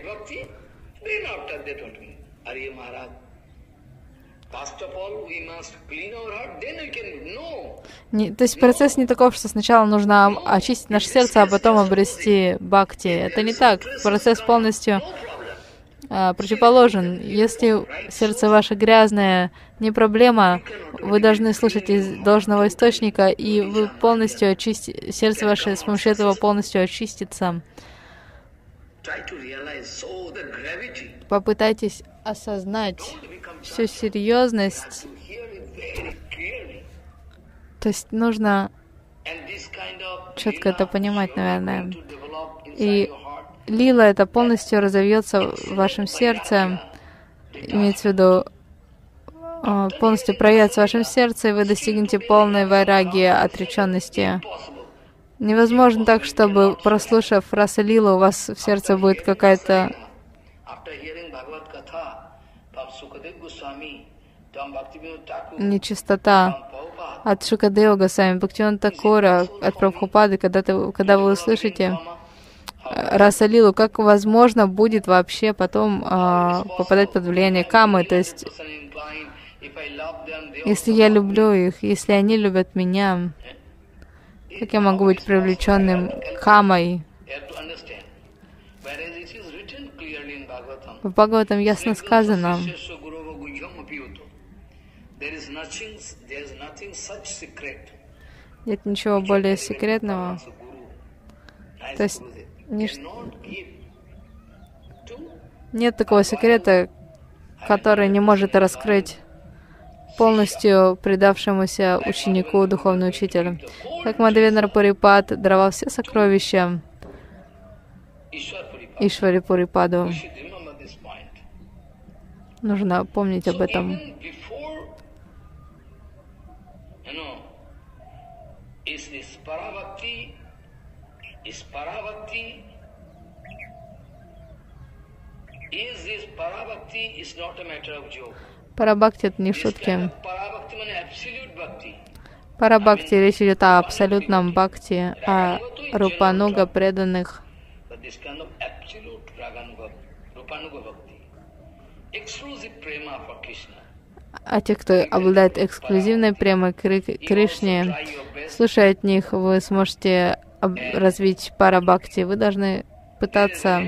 то есть процесс не таков, что сначала нужно очистить наше сердце, а потом обрести бхакти. Это не так. Процесс полностью противоположен. Если сердце ваше грязное, не проблема. Вы должны слушать из должного источника, и вы полностью очистите, сердце ваше с помощью этого полностью очистится. try to realize so the gravity. Попытайтесь осознать всю серьезность. To hear it very clearly. То есть нужно And this kind of четко это понимать, наверное. to develop inside И your heart. лила это полностью разовьется в вашем сердце, имеется в виду, полностью проявится в вашем сердце, и вы достигнете полной вайраги, отреченности. Невозможно так, чтобы, прослушав раса лила, у вас в сердце будет какая-то After hearing Bhagavad Katha from Sukadev Goswami, from Bhaktivinoda Thakur, нечистота from Prabhupada, от Шукадева Госвами, Бхактивинода Такура, от Прабхупады, когда вы услышите раса лилу, как возможно будет вообще потом попадать под влияние камы, то есть если я люблю их, если они любят меня, как я могу быть привлеченным камой? В Бхагаватам ясно сказано, нет ничего более секретного, то есть нет такого секрета, который не может раскрыть полностью предавшемуся ученику духовный учитель. Как Мадхавендра Пурипад даровал все сокровища Ишвари Пурипаду. Нужно помнить об этом. Парабхакти — это не шутки. Парабхакти — речь идет о абсолютном бхакти, о рупануга преданных. А те, кто обладает эксклюзивной премой к Кришне, слушая от них, вы сможете развить парабхакти. Вы должны пытаться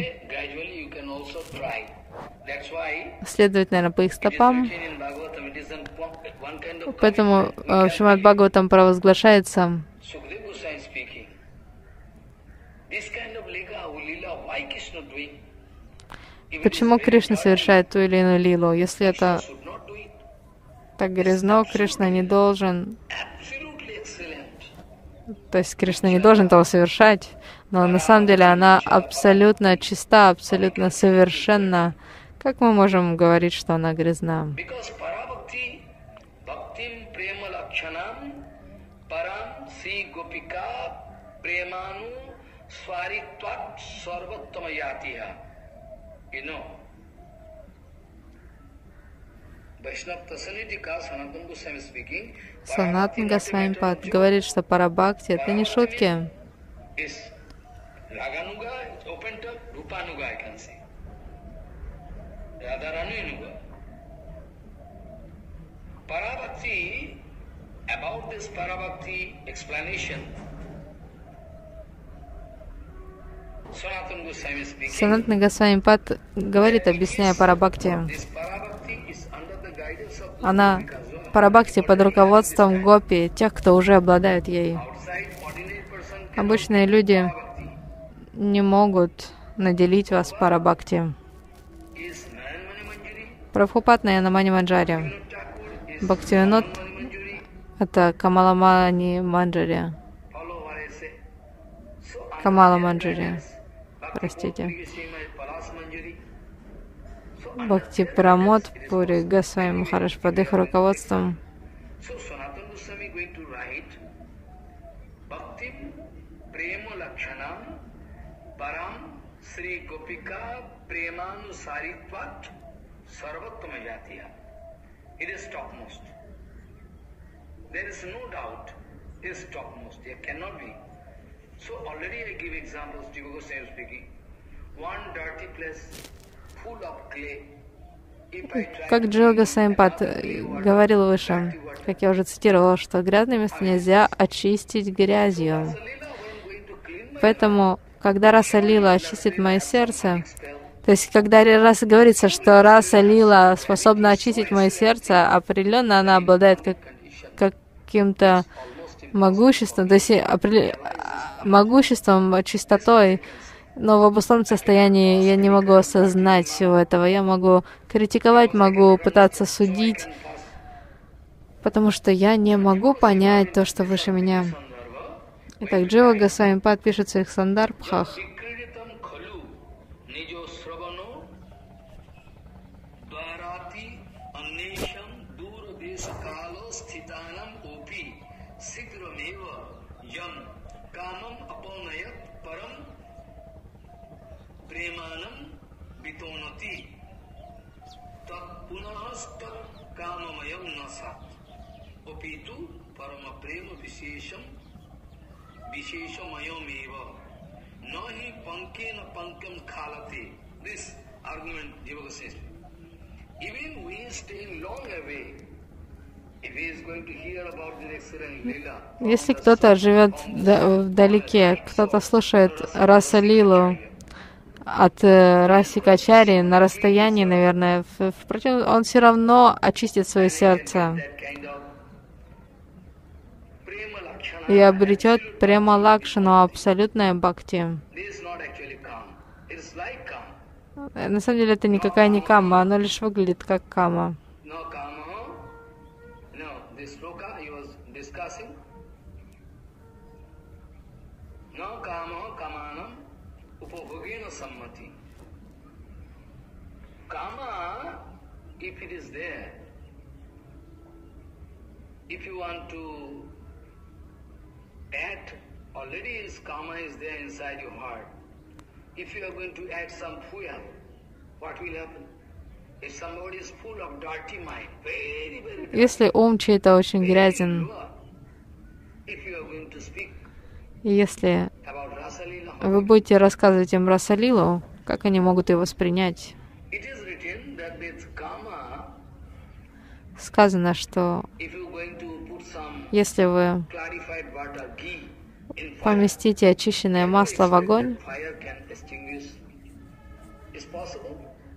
следовать, наверное, по их стопам. Поэтому в Шримад Бхагаватам провозглашается, почему Кришна совершает ту или иную лилу. Если это так грязно, Кришна не должен, то есть Кришна не должен этого совершать, но на самом деле она абсолютно чиста, абсолютно совершенна. Как мы можем говорить, что она грязна? Санатан Госвами Пад говорит, что парабхакти — это не шутки. Parabhakti, about this Parabhakti explanation, Санатан Госвами Пад говорит, объясняя парабхакти. Она парабхакти под руководством гопи, тех, кто уже обладает ей. Обычные люди не могут наделить вас парабхакти. Прабхупад Наянамани Манджари. Бхактивинод — это Камаламани Манджари. Камала Манджари. Простите. Бхакти Прамод Пури Госвами Махарадж под их руководством. It is topmost. There is no doubt it is topmost. There cannot be. So already I give examples, Jiva Goswami speaking. One dirty place full of clay. Как Джива Госвами Пад говорил выше, как я уже цитировала, что грязное место нельзя очистить грязью. Поэтому, когда раса лила очистит мое сердце, то есть, когда раз говорится, что раса лила способна очистить мое сердце, определенно она обладает каким-то могуществом, то есть могуществом, чистотой. Но в обусловленном состоянии я не могу осознать всего этого. Я могу критиковать, могу пытаться судить, потому что я не могу понять то, что выше меня. Итак, Джива Госвами-пад пишет в своих сандарбхах: This argument, Jiva says, even we staying long away, if he is going to hear about the excellent Leela. Если кто-то живет вдалеке, кто-то слушает Раса Лилу от Расикачари на расстоянии, наверное, впрочем, он все равно очистит свое сердце и обретет према лакшану, абсолютное бхакти. На самом деле это никакая не кама, оно лишь выглядит как кама. If you are going to add some fuel, what will happen? If somebody is full of dirty mind, very, very dirty, если ум чей-то очень грязен, if you are going to speak и если about Rasa Leela, вы будете рассказывать им Раса Лилу, как они могут ее воспринять? it is written that with karma, Сказано, что if you are going to put some если вы clarified butter, ghee in fire, поместите очищенное масло в огонь, fire can extinguish. Is possible?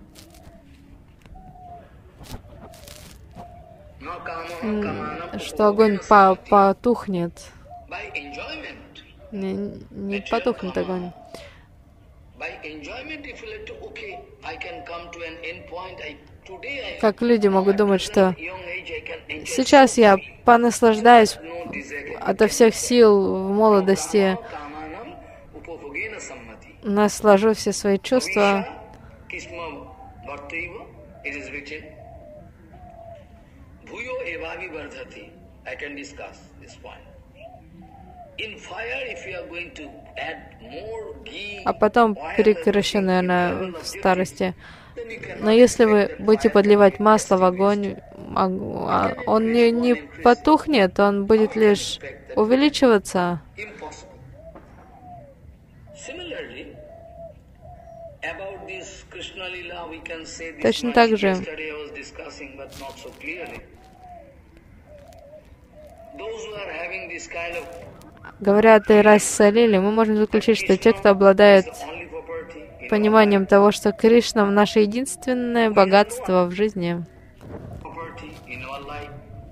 No karma, karma, что огонь потухнет. by enjoyment. Не потухнет огонь. By enjoyment, if you let to, okay, I can come to an end point. Today I Как люди могут думать, что young age I can enjoy. сейчас я понаслаждаюсь No desire. ото всех сил в молодости, Kamanam upabhogena sammati. наслажу все свои чувства. Krishna Bhartaiva, it is written. Bhuyo evavi vardhati. I can discuss this point. In fire, if you are going to add more ghee, А потом oil, прекращу, наверное, в старости. Но если вы будете подливать масло в огонь, он не потухнет, он будет лишь увеличиваться. impossible. Similarly, about this Krishna Lila, we can say this Точно much. так же. Yesterday I was discussing, but not so clearly. Those who are having this kind of Говоря о Раса Лиле, мы можем заключить, что те, кто обладает only property, пониманием того, что Кришна — наше единственное богатство в жизни, property in our life,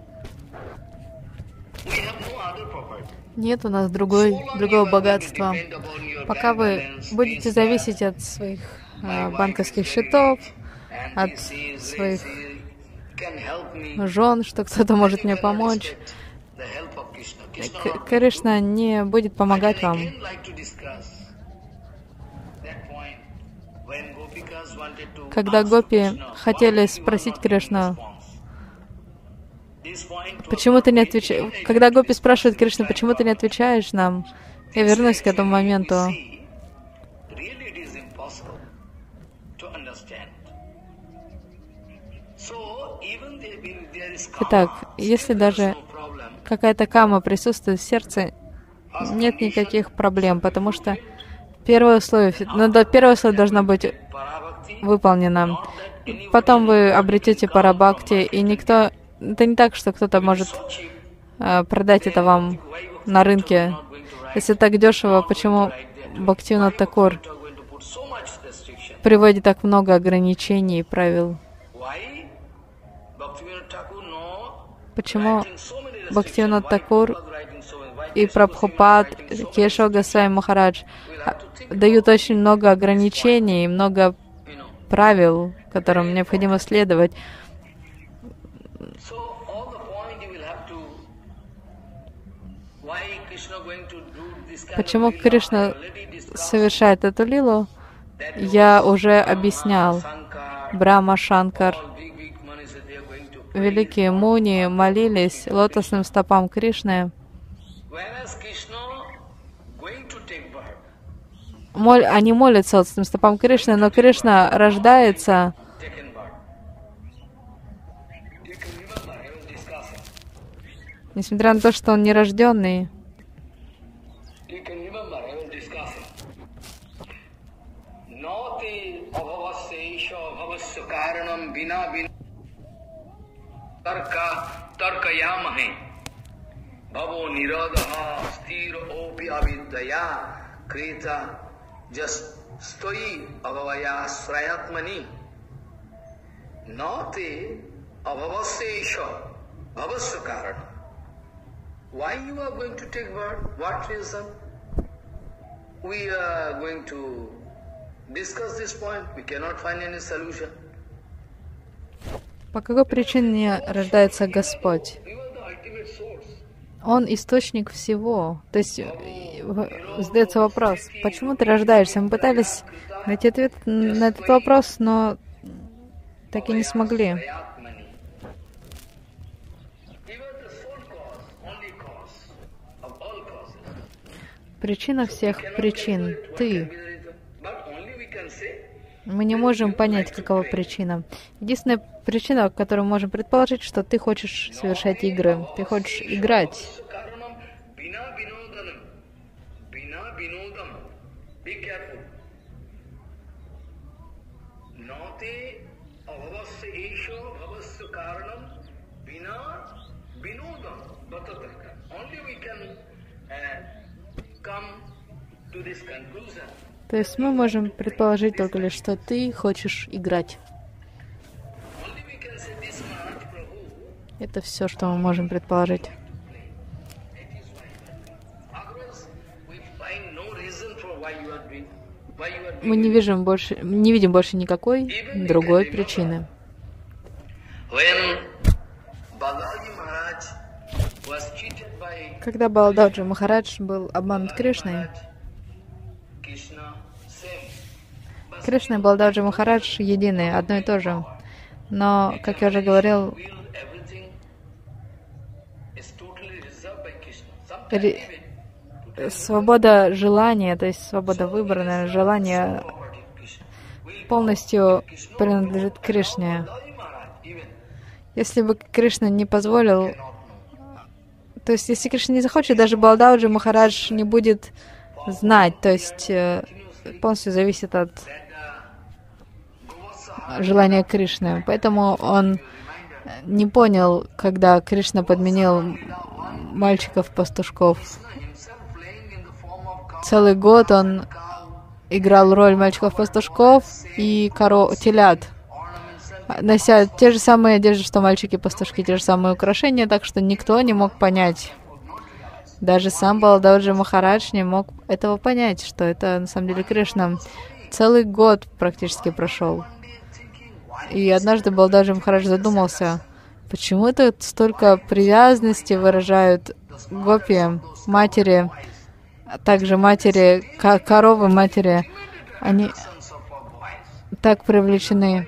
we have no other property. нет у нас другого богатства. Depend upon your Пока bank вы balance, будете this, зависеть от своих банковских счетов, and от this is, своих can help me. жен, что кто-то может мне помочь, The help of Krishna. Krishna not Кришна не будет помогать вам. again like to discuss that point when Gopikas wanted to Когда ask гопи Krishna, хотели why you are спросить not Кришну, giving response? This point was почему ты не not отвечаешь? written Когда again гопи to спрашивают discuss Кришну, this почему ты не kind of отвечаешь нам? Я вернусь к этому моменту. problem. See, really it is impossible to understand. So even there is karma, Итак, если still there is даже no problem. какая-то кама присутствует в сердце, нет никаких проблем, потому что первое условие должно быть Parabhakti, выполнено. Потом вы обретете парабхакти, и никто... Это не так, что кто-то может продать это вам на рынке. Если так дешево, почему Бхактивинода Такур you are going to put so much restriction. приводит так много ограничений и правил? Why? Bhaktivinoda Thakur no Почему writing so many restrictions. Бхактивинод Why Такур Prabhupada writing so many? Why и Прабхупад, Кешава Госвами Махарадж дают очень много ограничений, много правил, которым необходимо следовать. Почему Кришна совершает эту лилу, я уже объяснял. Брахма, Шанкар, великие муни молились лотосным стопам Кришны. Они молятся лотосным стопам Кришны, но Кришна рождается. Несмотря на то, что он нерожденный. Why you are going to take birth? What reason? We are going to discuss this point. We cannot find any solution. По какой причине рождается Господь? Он источник всего. То есть задается вопрос, почему ты рождаешься? Мы пытались найти ответ на этот вопрос, но так и не смогли. Причина всех причин — ты. Мы не можем понять, какова причина. Единственная причина, которую мы можем предположить, что ты хочешь совершать игры, ты хочешь играть. То есть мы можем предположить только лишь, что ты хочешь играть. Это все, что мы можем предположить. Мы не видим больше никакой другой причины. Когда Балдаджи Махарадж был обманут Кришной, Кришна и Балдаджи Махарадж едины, одно и то же. Но, как я уже говорил, свобода желания, то есть свобода выбора, желание полностью принадлежит Кришне. Если бы Кришна не позволил, то есть если Кришна не захочет, даже Балдаджи Махарадж не будет знать, то есть полностью зависит от желания Кришны. Поэтому он не понял, когда Кришна подменил мальчиков-пастушков. Целый год он играл роль мальчиков-пастушков и телят, нося те же самые одежды, что мальчики-пастушки, те же самые украшения, так что никто не мог понять. Даже сам Балдаджи Махарадж не мог этого понять, что это на самом деле Кришна. Целый год практически прошел. И однажды Балдаджи Махарадж задумался, почему это столько привязанности выражают гопи, матери, а также матери, коровы матери, они так привлечены.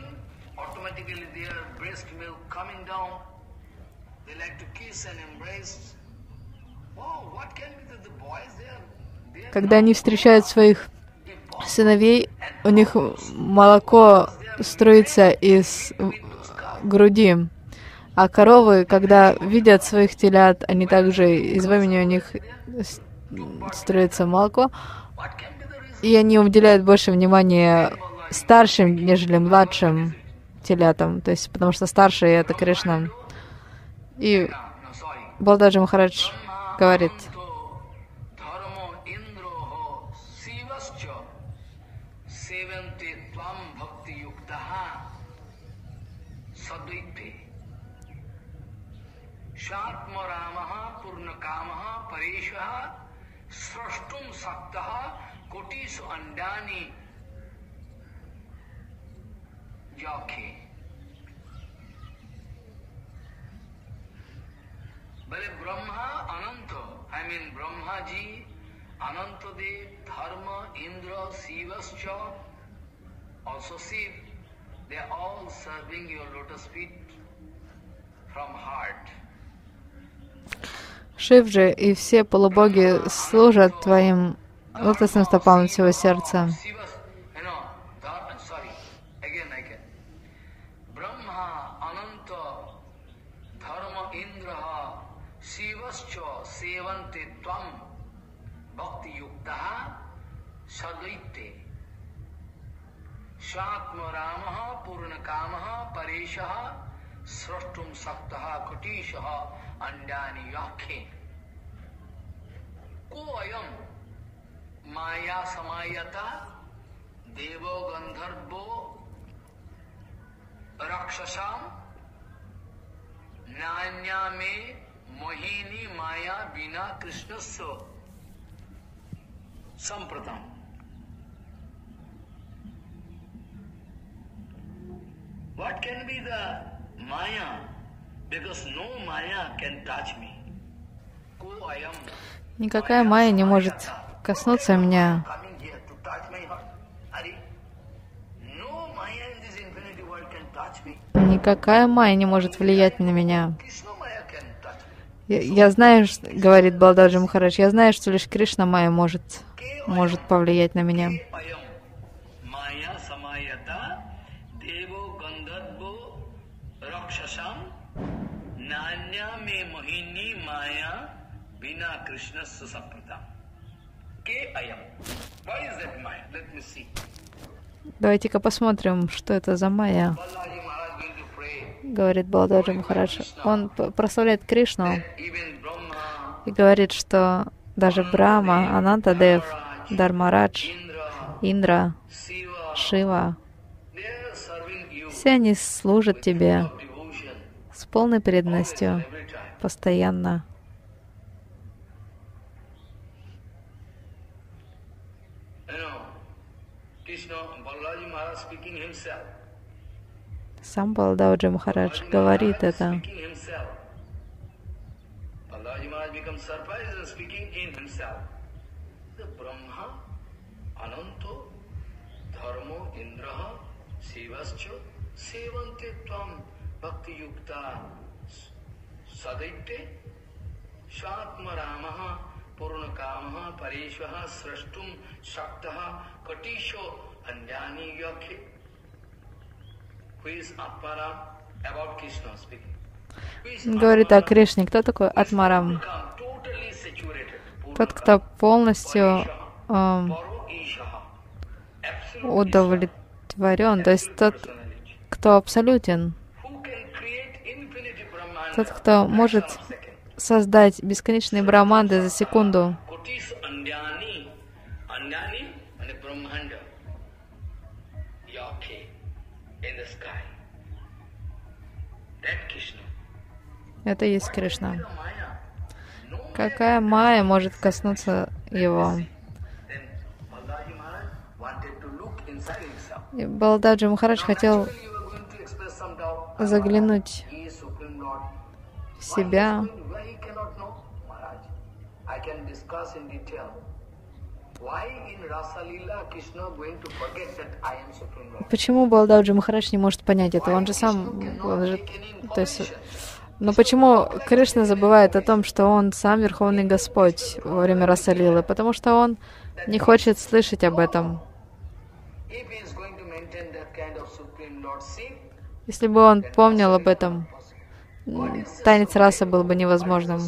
Когда они встречают своих сыновей, у них молоко струится из груди. А коровы, когда видят своих телят, они также из вымени у них струится молоко. И они уделяют больше внимания старшим, нежели младшим телятам. То есть, потому что старшие — это Кришна. И Балдаджи Махарадж говорит: Shatma Ramaha Purnakamaha Pareshaha Srashtum Saktaha Kotisu Andani Yakhe. Bale Brahma Ananta, I mean Brahma ji, Ananta Dev, Dharma, Indra, Sivascha, also Shiv, they are all serving your lotus feet from heart. Шив же и все полубоги служат твоим лотосным стопам от всего сердца. Shatma Ramaha Purnakamaha Pareshaha Srashtum Saktaha Kutishaha Andani Yakhe. Ko ayam Maya Samayata Devo Gandharvo Rakshasam Nanya Me Mohini Maya Bina Krishnasya Sampratam. What can be the Maya? Because no Maya can touch me. Никакая майя не может коснуться меня. Никакая майя не может влиять на меня. Я знаю, говорит Балададжи Махарадж, я знаю, что лишь Кришна майя может повлиять на меня. Давайте-ка посмотрим, что это за майя, говорит Балададжи Махарадж. Он прославляет Кришну и говорит, что даже Брахма, Анантадев, Дharmaрадж, Индра, Шива, все они служат тебе с полной преданностью, постоянно. Сам Балададжи Махарадж говорит это. Он говорит о Кришне. Кто такой Атмарам? Тот, кто полностью удовлетворен, то есть тот, кто абсолютен, тот, кто может создать бесконечные брахманды за секунду. Это и есть Кришна. Какая майя может коснуться его? И Балададжи Махарадж хотел заглянуть в себя. Почему Балададжи Махарадж не может понять этого? Он же сам... Но почему Кришна забывает о том, что он сам Верховный Господь во время Расалилы? Потому что он не хочет слышать об этом. Если бы он помнил об этом, танец раса был бы невозможным.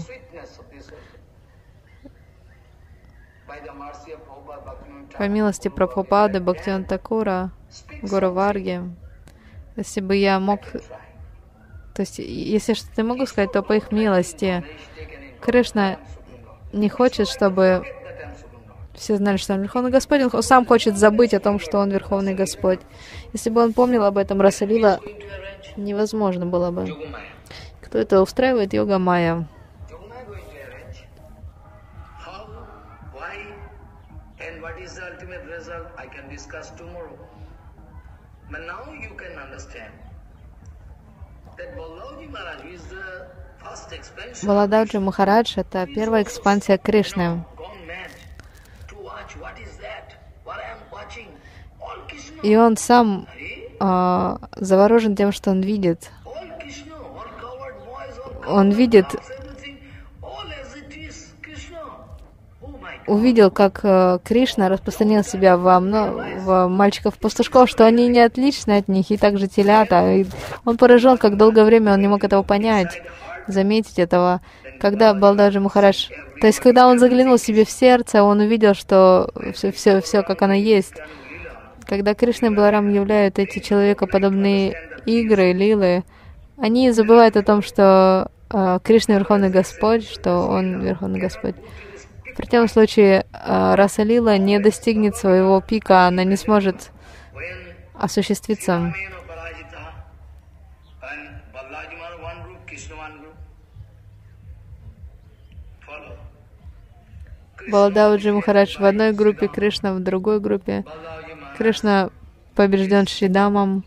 По милости Прабхупады, Бхактивинода Такура, Гуру Варги, если бы я мог... То есть, если что-то могу сказать, то по их милости. Кришна не хочет, чтобы все знали, что он Верховный Господь. Он сам хочет забыть о том, что он Верховный Господь. Если бы он помнил об этом, Расалила невозможно было бы. Кто это устраивает? Йога Майя. Yogana going to arrange. How, why, and what is the ultimate result, I can discuss tomorrow. But now you can understand that Balaji Maharaj is the first expansion. Балададжи Махарадж — это первая экспансия Кришны. Gone mad to watch what is that, what I am watching. All Krishna. И он сам заворожен тем, что он видит. All Krishna, all covered boys, all Он видит, everything, all as it is Krishna. Oh my God. увидел, как Кришна распространил себя в мальчиков-пастушков, что они не отличны от них, и также телята. И он поражен, как долгое время он не мог этого понять, заметить этого. Когда Балададжи Махарадж, то есть когда он заглянул себе в сердце, он увидел, что все как оно есть. Когда Кришна и Баларам являют эти человекоподобные игры, лилы, они забывают о том, что Кришна — Верховный Господь, что Он — Верховный Господь. В противном случае раса лила не достигнет своего пика, она не сможет осуществиться. Балададжи Махарадж в одной группе, Кришна в другой группе. Кришна побежден Шридамом.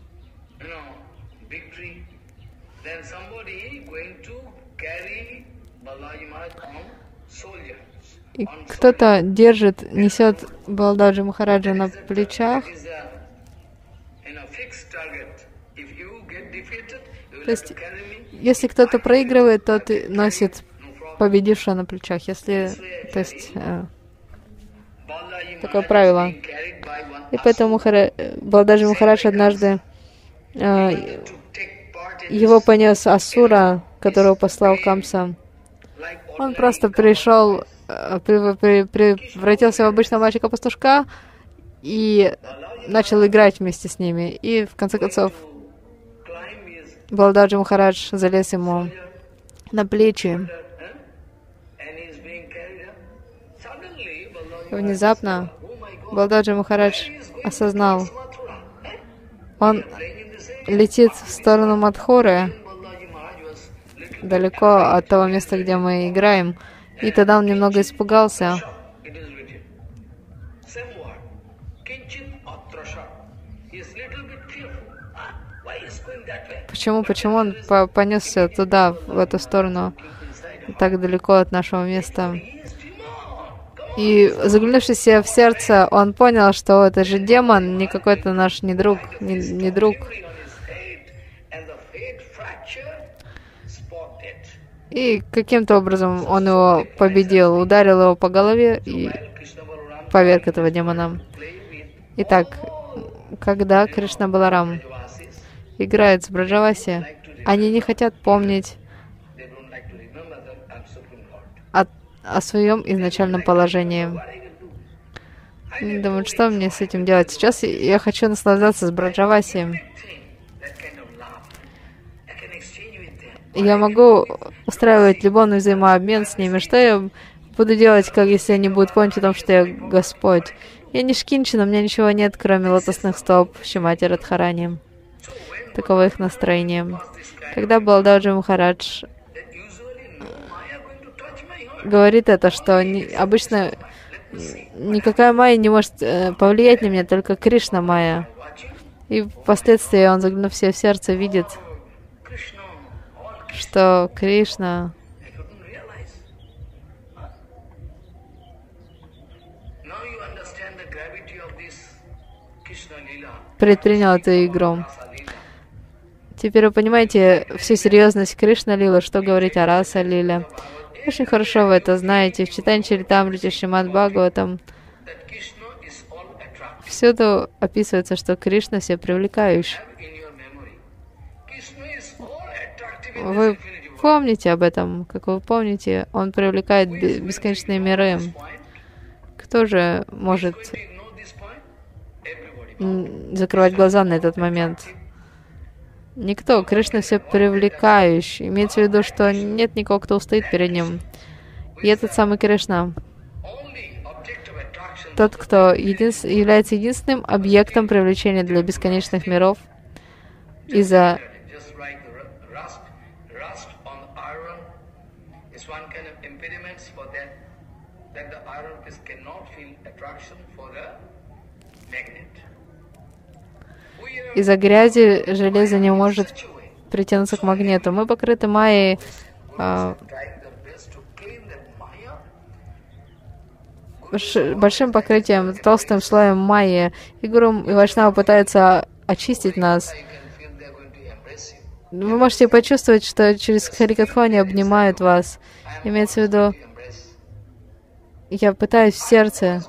И кто-то несет Балададжи Махараджа на плечах. То есть, если кто-то проигрывает, тот носит победившего на плечах. То есть, такое правило. И поэтому Балададжи Махарадж однажды его понес Асура, которого послал Камса. Он просто пришел, превратился в обычного мальчика-пастушка и начал играть вместе с ними. И в конце концов Балададжи Махарадж залез ему на плечи. И внезапно Балададжи Махарадж осознал, он летит в сторону Мадхуры, далеко от того места, где мы играем. И тогда он немного испугался. Почему он понесся туда, в эту сторону, так далеко от нашего места? И заглянувшись себе в сердце, он понял, что это же демон, не какой-то наш не друг. И каким-то образом он его победил, ударил его по голове и поверг этого демона. Итак, когда Кришна Баларам играют с Браджаваси, они не хотят помнить о своем изначальном положении. Они думают, что мне с этим делать? Сейчас я хочу наслаждаться с Браджаваси. Я могу устраивать любовный взаимообмен с ними. Что я буду делать, если они будут помнить о том, что я Господь? Я не Шкинчина, у меня ничего нет, кроме лотосных стоп Шримати Радхарани. Таково их настроение. Когда Балададжи Махарадж говорит это, что обычно никакая майя не может повлиять на меня, только Кришна майя. И впоследствии он, заглянув себе в сердце, видит, что Кришна предпринял эту игру. Теперь вы понимаете всю серьезность Кришна Лилы, что говорить о Раса Лиле. Очень хорошо вы это знаете. В читании Чаритамрите, Шримад Бхагаватам всюду описывается, что Кришна все привлекающий. Вы помните об этом? Как вы помните, он привлекает бесконечные миры. Кто же может закрывать глаза на этот момент? Никто. Кришна все привлекающий. Имеется в виду, что нет никого, кто устоит перед ним. И этот самый Кришна, тот, кто является единственным объектом привлечения для бесконечных миров из-за It's one kind of impediments for that the iron piece cannot feel attraction for the magnet. Из-за грязи железо не может притянуться к магниту. Мы покрыты майей, большим покрытием, толстым слоем майи. И Гуру и Вайшнава пытаются очистить нас. Вы можете почувствовать, что через Харикатху они обнимают вас. Имеется в виду, я пытаюсь в сердце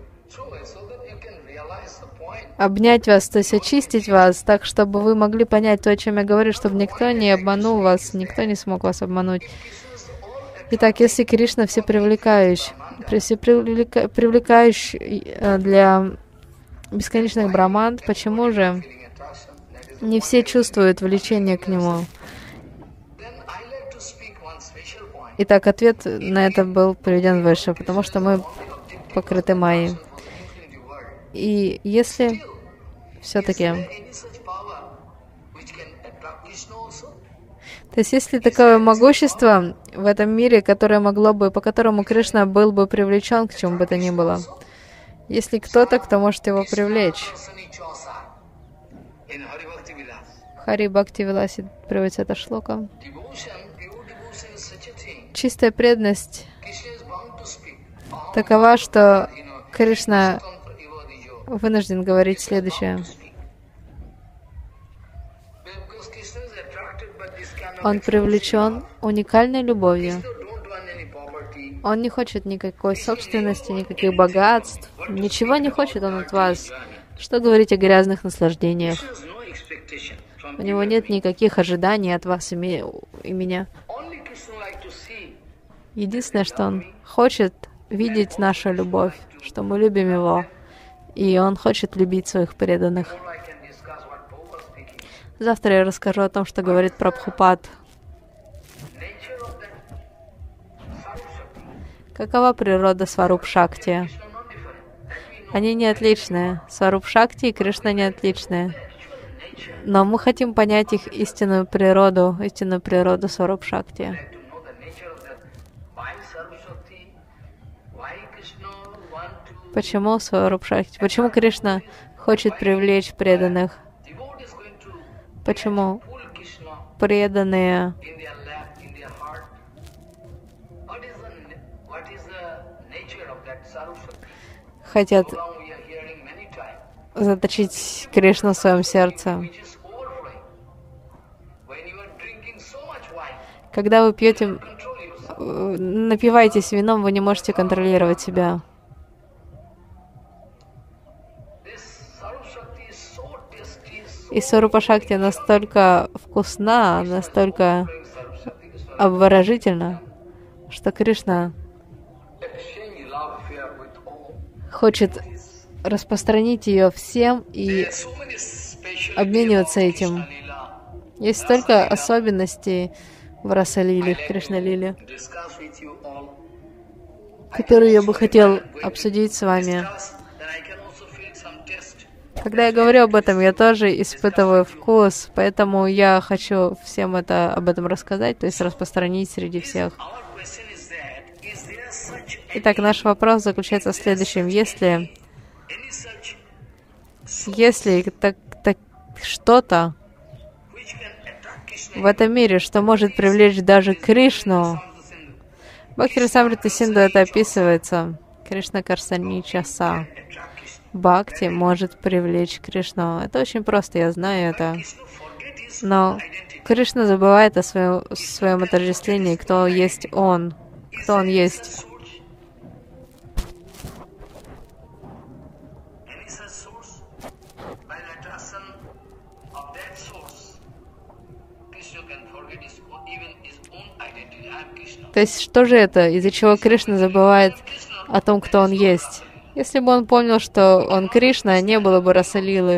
обнять вас, то есть очистить вас, так, чтобы вы могли понять то, о чем я говорю, чтобы никто не обманул вас, никто не смог вас обмануть. Итак, если Кришна всепривлекающий для бесконечных браман, почему же не все чувствуют влечение к нему? Итак, ответ на это был приведен выше, потому что мы покрыты майей. И если все-таки... То есть, если такое могущество в этом мире, которое могло бы, по которому Кришна был бы привлечен к чему бы то ни было, если кто-то, кто может его привлечь. В Хари Бхакти Виласе приводится эта шлока. Чистая преданность такова, что Кришна вынужден говорить следующее. Он привлечен уникальной любовью. Он не хочет никакой собственности, никаких богатств. Ничего не хочет он от вас. Что говорить о грязных наслаждениях? У него нет никаких ожиданий от вас и меня. Единственное, что он хочет видеть нашу любовь, что мы любим его. И он хочет любить своих преданных. Завтра я расскажу о том, что говорит Прабхупад. Какова природа Сварупшакти? Они не отличные. Сварупшакти и Кришна не отличные. Но мы хотим понять их истинную природу Сварупшакти. Почему Сварупшакти? Почему Кришна хочет привлечь преданных? Почему преданные хотят заточить Кришну в своем сердце? Когда вы пьете, напиваетесь вином, вы не можете контролировать себя. И Сварупа Шакти настолько вкусна, настолько обворожительна, что Кришна хочет распространить ее всем и обмениваться этим. Есть столько особенностей в Раса-лиле, в Кришна-лиле, которые я бы хотел обсудить с вами. Когда я говорю об этом, я тоже испытываю вкус, поэтому я хочу всем об этом рассказать, то есть распространить среди всех. Итак, наш вопрос заключается в следующем. Если что-то в этом мире, что может привлечь даже Кришну, Бхакти-расамрита Синду это описывается. Кришна Карсани Часа. Бхакти может привлечь Кришну. Это очень просто, я знаю это. Но Кришна забывает о своем отождествлении, кто есть Он, кто Он есть. То есть, что же это, из-за чего Кришна забывает о том, кто Он есть? Если бы он помнил, что он Кришна, не было бы Раса-лилы.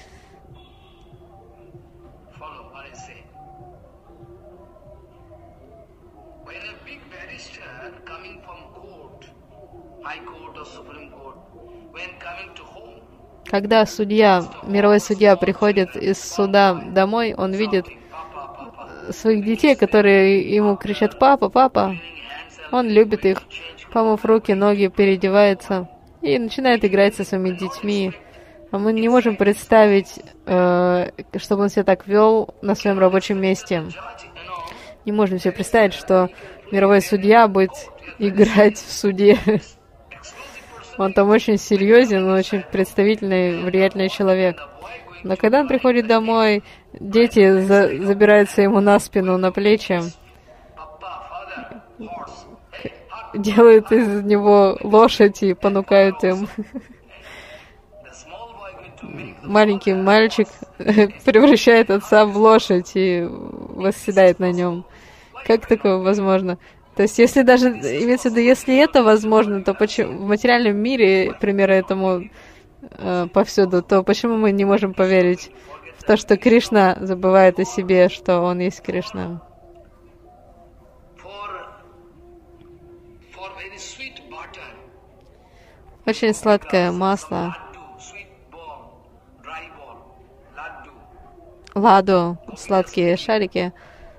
Когда судья, мировой судья приходит из суда домой, он видит своих детей, которые ему кричат «папа, папа». Он любит их, помыв руки, ноги, переодевается и начинает играть со своими детьми. А мы не можем представить, чтобы он себя так вел на своем рабочем месте. Не можем себе представить, что мировой судья будет играть в суде. Он там очень серьезен, он очень представительный, влиятельный человек. Но когда он приходит домой, дети забираются ему на спину, на плечи, делают из него лошадь и понукают им. Маленький мальчик превращает отца в лошадь и восседает на нем. Как такое возможно? То есть, если даже, имеется в виду, если это возможно, то почему в материальном мире примеры этому повсюду, то почему мы не можем поверить в то, что Кришна забывает о себе, что он есть Кришна? Очень сладкое масло. Ладу, сладкие шарики.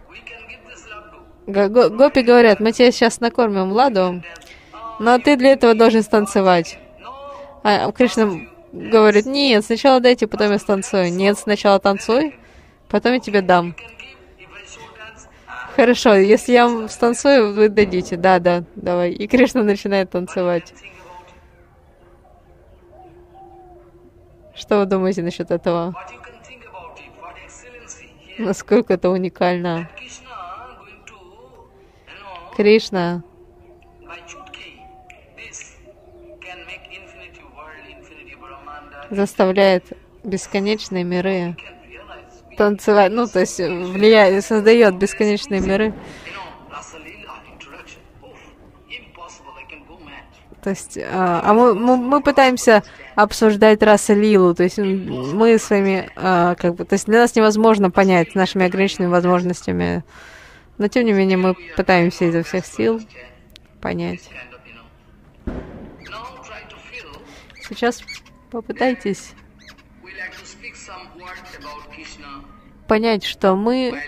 Гопи говорят, мы тебя сейчас накормим ладу, но ты для этого должен станцевать. А Кришна говорит, нет, сначала дайте, потом я станцую. Нет, сначала танцуй, потом я тебе дам. Хорошо, если я вам станцую, вы дадите. Да, давай. И Кришна начинает танцевать. Что вы думаете насчет этого? Насколько это уникально. Кришна заставляет бесконечные миры танцевать, ну, то есть влияет, создает бесконечные миры. То есть, мы пытаемся обсуждать Раса Лилу, то есть мы своими, как бы, то есть для нас невозможно понять нашими ограниченными возможностями, но тем не менее мы пытаемся изо всех сил понять. Сейчас попытайтесь понять, что мы...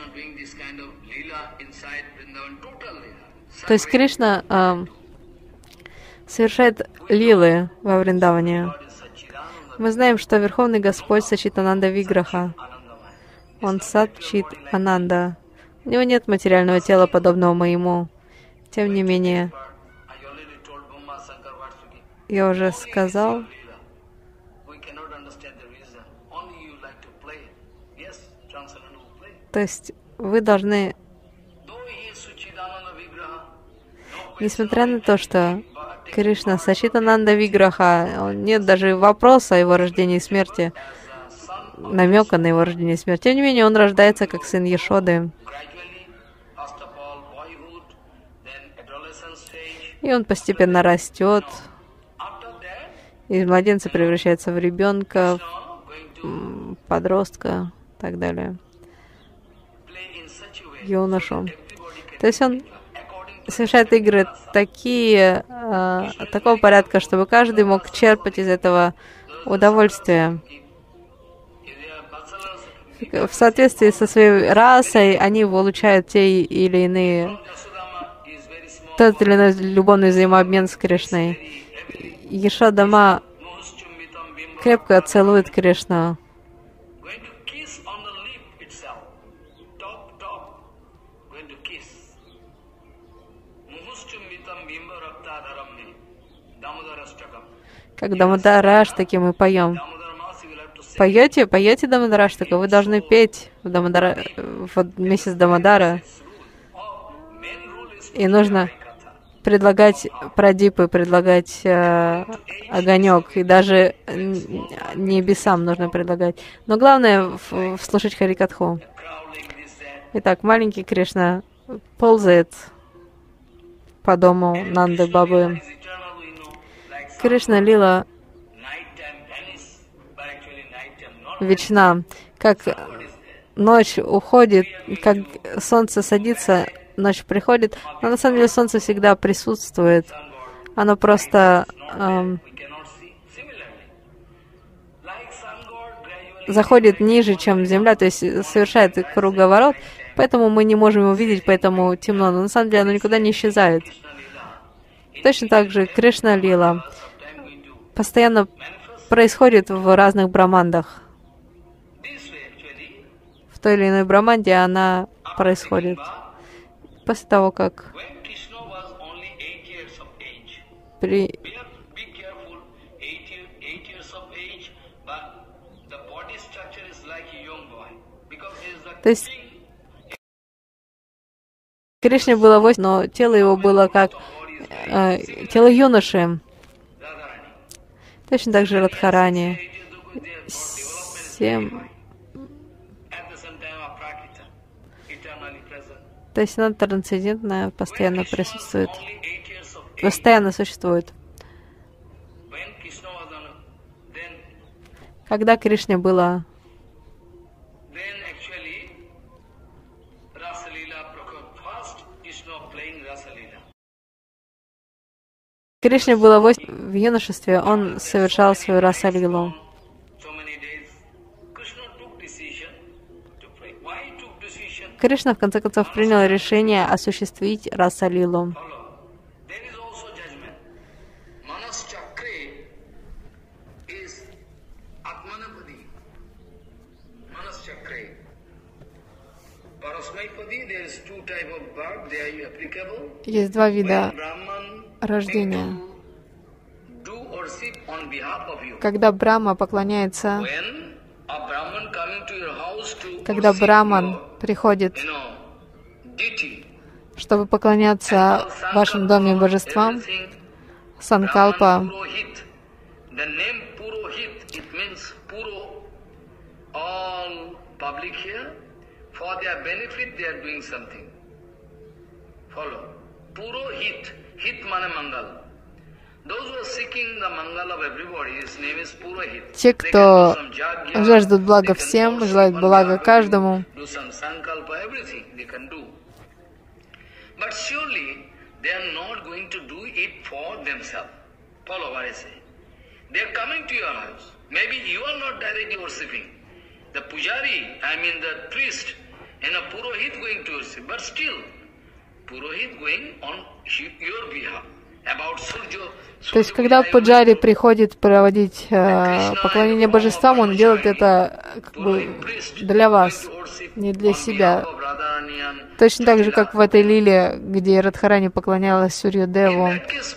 То есть Кришна совершает лилы во Вриндаване. Мы знаем, что Верховный Господь Сачитананда Виграха. Он Сат-Чит Ананда. У него нет материального тела, подобного моему. Тем не менее, я уже сказал, то есть вы должны, несмотря на то, что Кришна Сачитананда Виграха, нет даже вопроса о его рождении и смерти, намека на его рождение и смерть. Тем не менее, он рождается как сын Яшоды. И он постепенно растет. Из младенца превращается в ребенка, подростка и так далее. Юношу. То есть он совершает игры такого порядка, чтобы каждый мог черпать из этого удовольствие. В соответствии со своей расой они получают те или иные, тот или иной любовный взаимообмен с Кришной. Яшода крепко целует Кришну. Как Дамодараштаки мы поем. Поете Дамодараштаку? Вы должны петь вместе с Дамодара. И нужно предлагать прадипы, предлагать огонек, и даже небесам нужно предлагать. Но главное слушать Харикатху. Итак, маленький Кришна ползает по дому Нанды Бабы. Кришна лила вечна. Как ночь уходит, как солнце садится, ночь приходит, но на самом деле солнце всегда присутствует. Оно просто заходит ниже, чем Земля, то есть совершает круговорот. Поэтому мы не можем его видеть, поэтому темно. Но на самом деле оно никуда не исчезает. Точно так же Кришна Лила постоянно происходит в разных брамандах. В той или иной браманде она происходит. После того, как То есть Кришне было 8, но тело его было как тело юноши. Точно так же Радхарани. 7. То есть она трансцендентная, постоянно присутствует. Постоянно существует. Когда Кришне было Кришне было 8 в юношестве, он совершал свою расалилу. Кришна в конце концов принял решение осуществить расалилу. Есть два вида рождения. Когда Брахма поклоняется, когда Браман приходит, чтобы поклоняться в вашем доме божествам, санкалпа, те, кто жаждут блага всем, желают блага каждому, the pujari, I mean the priest, and a purohit going to worship, but still, purohit going on your behalf. То есть, когда пуджари приходит проводить поклонение божествам, он делает это как бы для вас, не для себя. Точно так же, как в этой лиле, где Радхарани поклонялась Сурья-деву.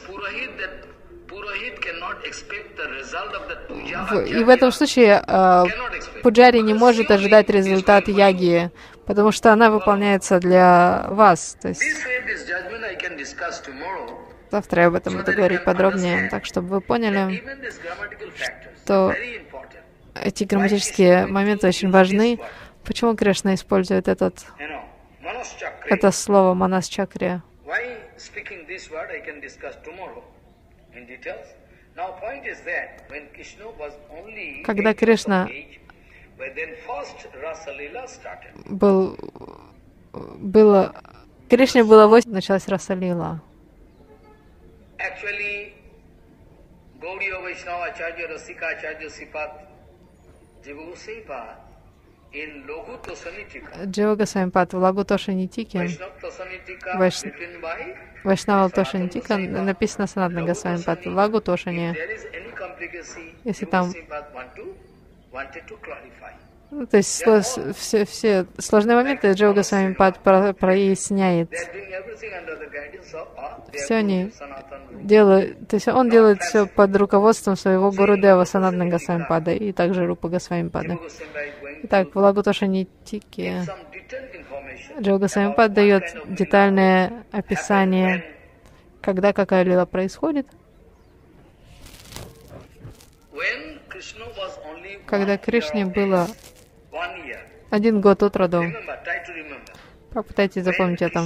И в этом случае пуджари не может ожидать результат яги, потому что она выполняется для вас. То есть, завтра я об этом буду говорить подробнее, так чтобы вы поняли, что эти грамматические моменты очень важны. Почему Кришна использует это слово манас-чакре? Когда Кришна Кришне было 8, началась расалила. Actually, Gaudiya Vaishnava Acharya Rasika Acharya Sipat Jiva Goswami in Laghu Tosanitika. Джива Госвамипад в Лагу Тошанитике. Вайшнава Тошанитика написано Санатна Госвамипад в Лагу Тошани. Если там... То есть все сложные моменты Джива Госвамипад проясняет. Все они делают, то есть он делает все под руководством своего Гурудева Санатна Госвамипада и также Рупа Госвамипада. Итак, в Лагу Тошанитике Джива Госвамипад дает детальное описание, когда какая лила происходит. Когда Кришне было 1 год от роду. Попытайтесь запомнить это.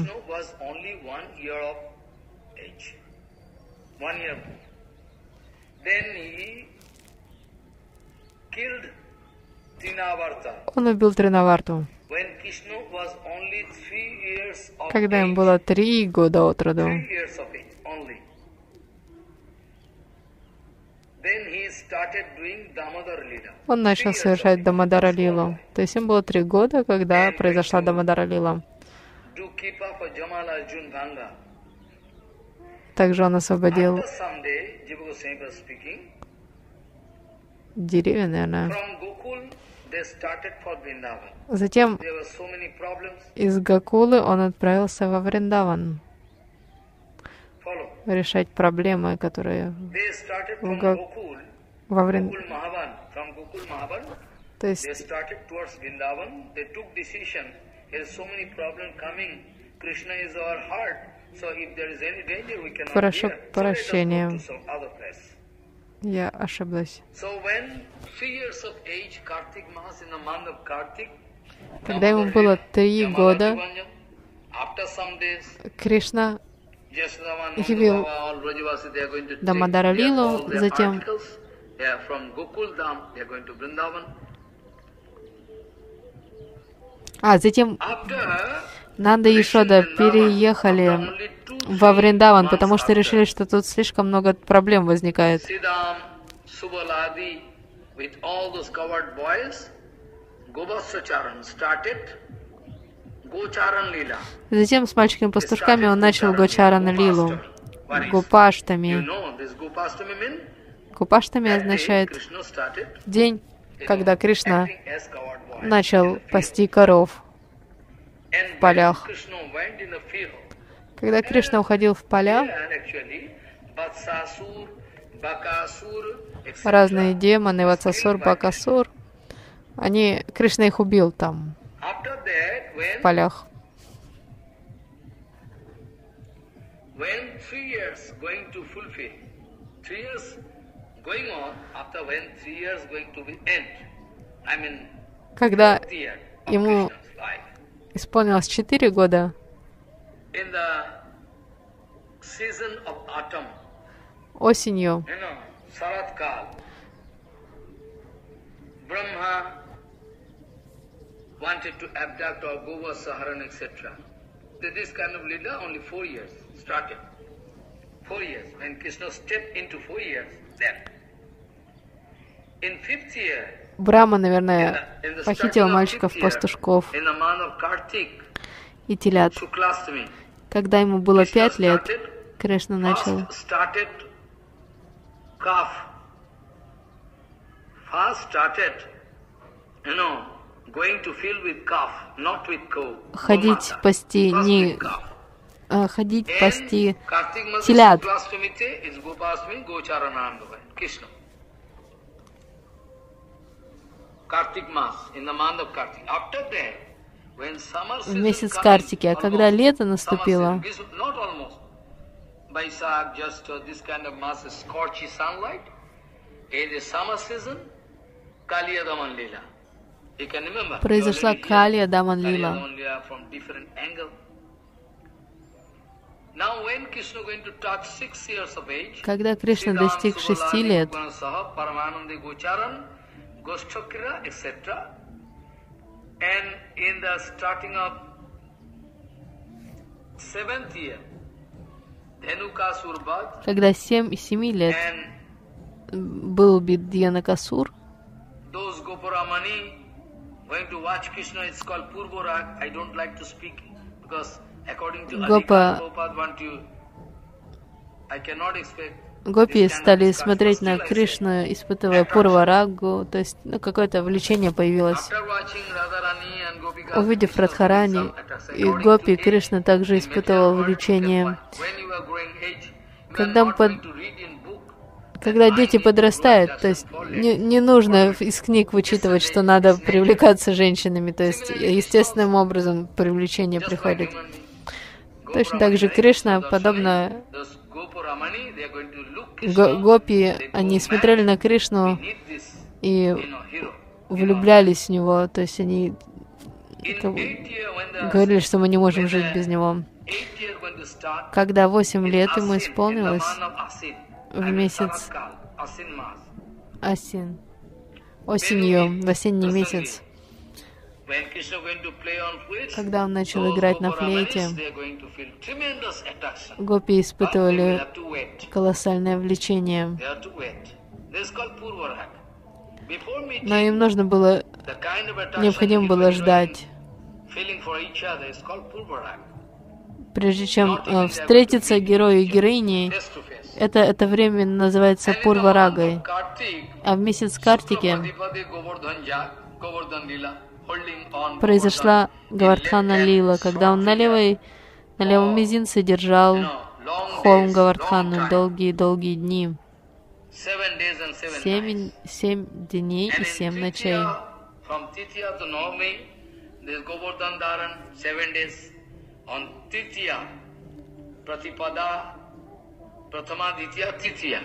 Он убил Тринаварту, когда им было 3 года от роду. он начал совершать Дамодара Лилу. То есть им было 3 года, когда произошла Дамодара Лила. Также он освободил деревья, наверное. Затем из Гокулы он отправился во Вриндаван решать проблемы, которые во Вриндаване. То есть прошу прощения, я ошиблась. Когда ему было 3 года, Кришна явил Дамодара Лилу, затем затем Нанда и Ешода переехали во Вриндаван, потому что решили, что тут слишком много проблем возникает. Затем с мальчиками-пастушками он начал Гочарана Лилу, Гопаштами. Гопаштами означает день, когда Кришна начал пасти коров в полях. Когда Кришна уходил в поля, разные демоны, Ватсасур, Бакасур, Кришна их убил там, в полях. Когда ему исполнилось 4 года, осенью, wanted to abduct or go Saharan, etc. This kind of lila only 4 years started. 4 years. When Krishna stepped into 4 years, then. In 5th year, Брахма, наверное, похитил мальчиков-пастушков и телят. Когда ему было 5 лет, Кришна начал ходить пасти телят. В месяц Картики, а когда лето наступило, произошла Калия Даман Лила. Когда Кришна достиг 6 лет, когда 7 лет был убит Дьянакасур, Гопи стали смотреть на Кришну, испытывая пурварагу, то есть какое-то влечение появилось. Увидев Радхарани и Гопи, Кришна также испытывал влечение. Когда дети подрастают, то есть не нужно из книг вычитывать, что надо привлекаться женщинами, то есть естественным образом привлечение приходит. Точно так же Кришна, подобно Гопи, они смотрели на Кришну и влюблялись в него, то есть они говорили, что мы не можем жить без него. Когда 8 лет ему исполнилось, в месяц Асин, осенью, в осенний месяц, когда он начал играть на флейте, Гопи испытывали колоссальное влечение. This is called Purvarag. Before Но meeting, им нужно было, the kind of attraction необходимо было ждать, feeling for each other is called Purvarag. прежде чем встретиться герою и героиней. Face to face. Это время называется And in the month Пурварагой. of Kartik, А в месяц Картики Suprapadipade Govardhan Lila, holding on произошла Говардхана Лила, когда он на левом мизинце держал холм Говардхану долгие-долгие дни. 7 days and 7 nights. 7 дней и 7 ночей. From Titiya to Navami, there is Govardhan Dharan, 7 days. On Titiya, Pratipada, Prathama, Ditya, Titiya.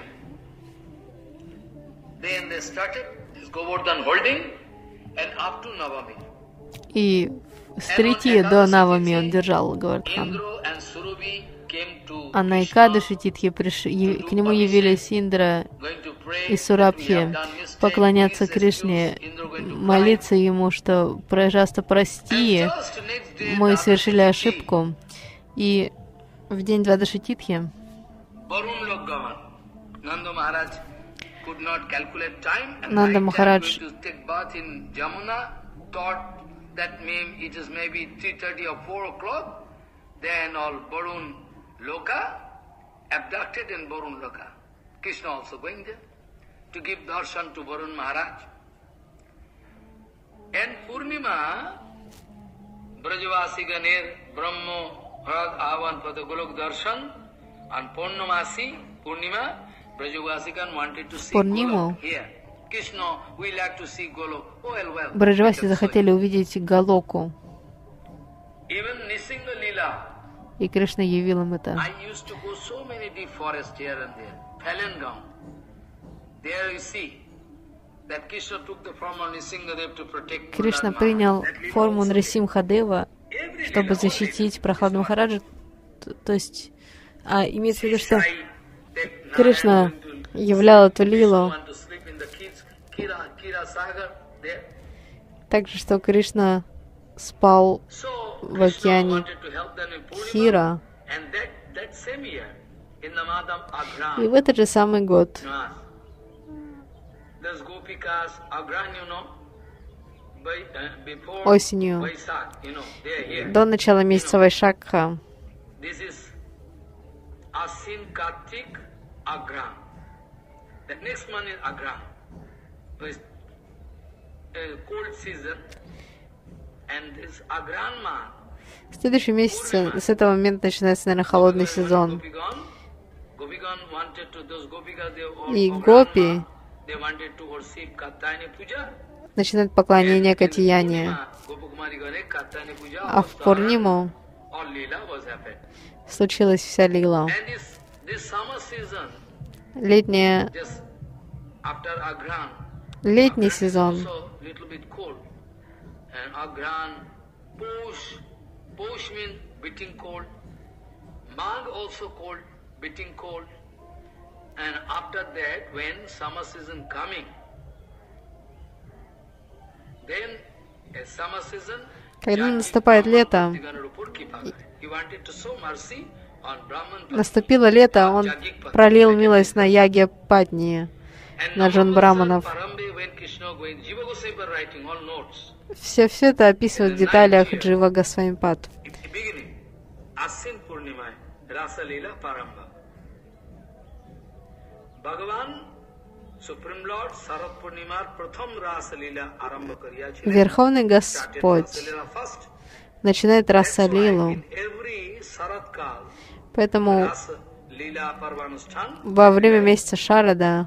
Then they started this Govardhan holding, and up to Navami. И с Тритии до Навами он держал Говардхан. Indra and Surabhi came to А на Экадаши Титхи к нему явились Индра going to pray и Сурабхи, поклоняться Кришне, молиться ему, что «Пожалуйста, прости, мы совершили ошибку». И в день Двадаши Титхи Varun Lokgavan, Nanda Maharaj could not calculate time, and Nanda night Maharaj time going to take bath in Jamuna, thought that it is maybe 3:30 or 4 o'clock. Then all Varun Loka abducted in Varun Loka. Krishna also going there to give darshan to Varun Maharaj. And Purnima, Brajavasi Ganer, Brahmo, Harad Avan Pada Golok Darshan, and Purnamasi, Purnima, Brajavasikan wanted to see Пурниму Golok here. Krishna, we like to see Golok. Oh, well. Браджаваси захотели увидеть Галоку, Even Nisinga Lila, и Кришна явил им это. I used to go so many deep forests here and there. Falun There you see that Krishna took the form of Nisingadev to protect Кришна Prahlad принял Maharaj. That Lila форму also Нрисимхадева, every чтобы Lila защитить always Прахладу is Махараджа. То есть, имеется в виду, что Sai, that Кришна Narayan going to являл эту Krishna лилу, want to sleep in the Kira Sagar there. также, что Кришна спал So в Krishna океане wanted to help them in Purnima, Хира. and that same year in the Madam И Agran. в этот же самый год There's Gopikas, Agran, before осенью, Vaisakh, they're here. до начала месяца Вайшакха, This is Asin Kartik Agran. The next month is Agran. So it's a cold season, and this Agran month, в следующем месяце, с этого момента начинается, наверное, холодный сезон. Gopigan wanted to, those Gopikas, they all И from гопи Rama, they wanted to worship Katyayani Puja. начинают поклонение Катияне. А в Пурниму All Leela was happened. случилась вся лила. And this summer season, Just after Agran, летний сезон, also little bit cold. And Agran, Posh means biting cold. Magh also cold, biting cold. And after that, when summer season coming, then a summer season, когда наступает лето, he wanted to show mercy on Brahman. наступило лето, он пролил милость на Яге Патни, на Джон Браманов. Все это описывает в деталях Джива Госвамипад. Верховный Господь начинает Раса-лилу. Поэтому во время месяца Шарада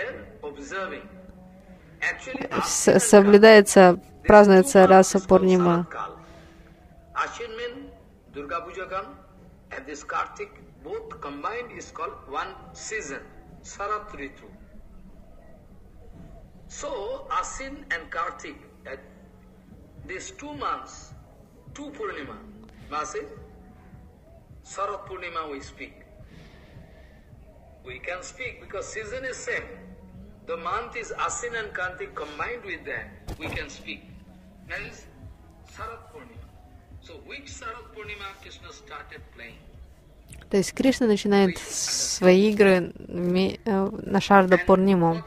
соблюдается, празднуется Раса Пурнима. So, Asin and Kartik, these 2 months, 2 Purnima, Masid, Sarat Purnima we speak. We can speak because season is same. The month is Asin and Kartik combined with that, we can speak. That is Sarat Purnima. So which Sarat Purnima Krishna started playing? То есть Кришна начинает с свои игры на Шарда Пурниму.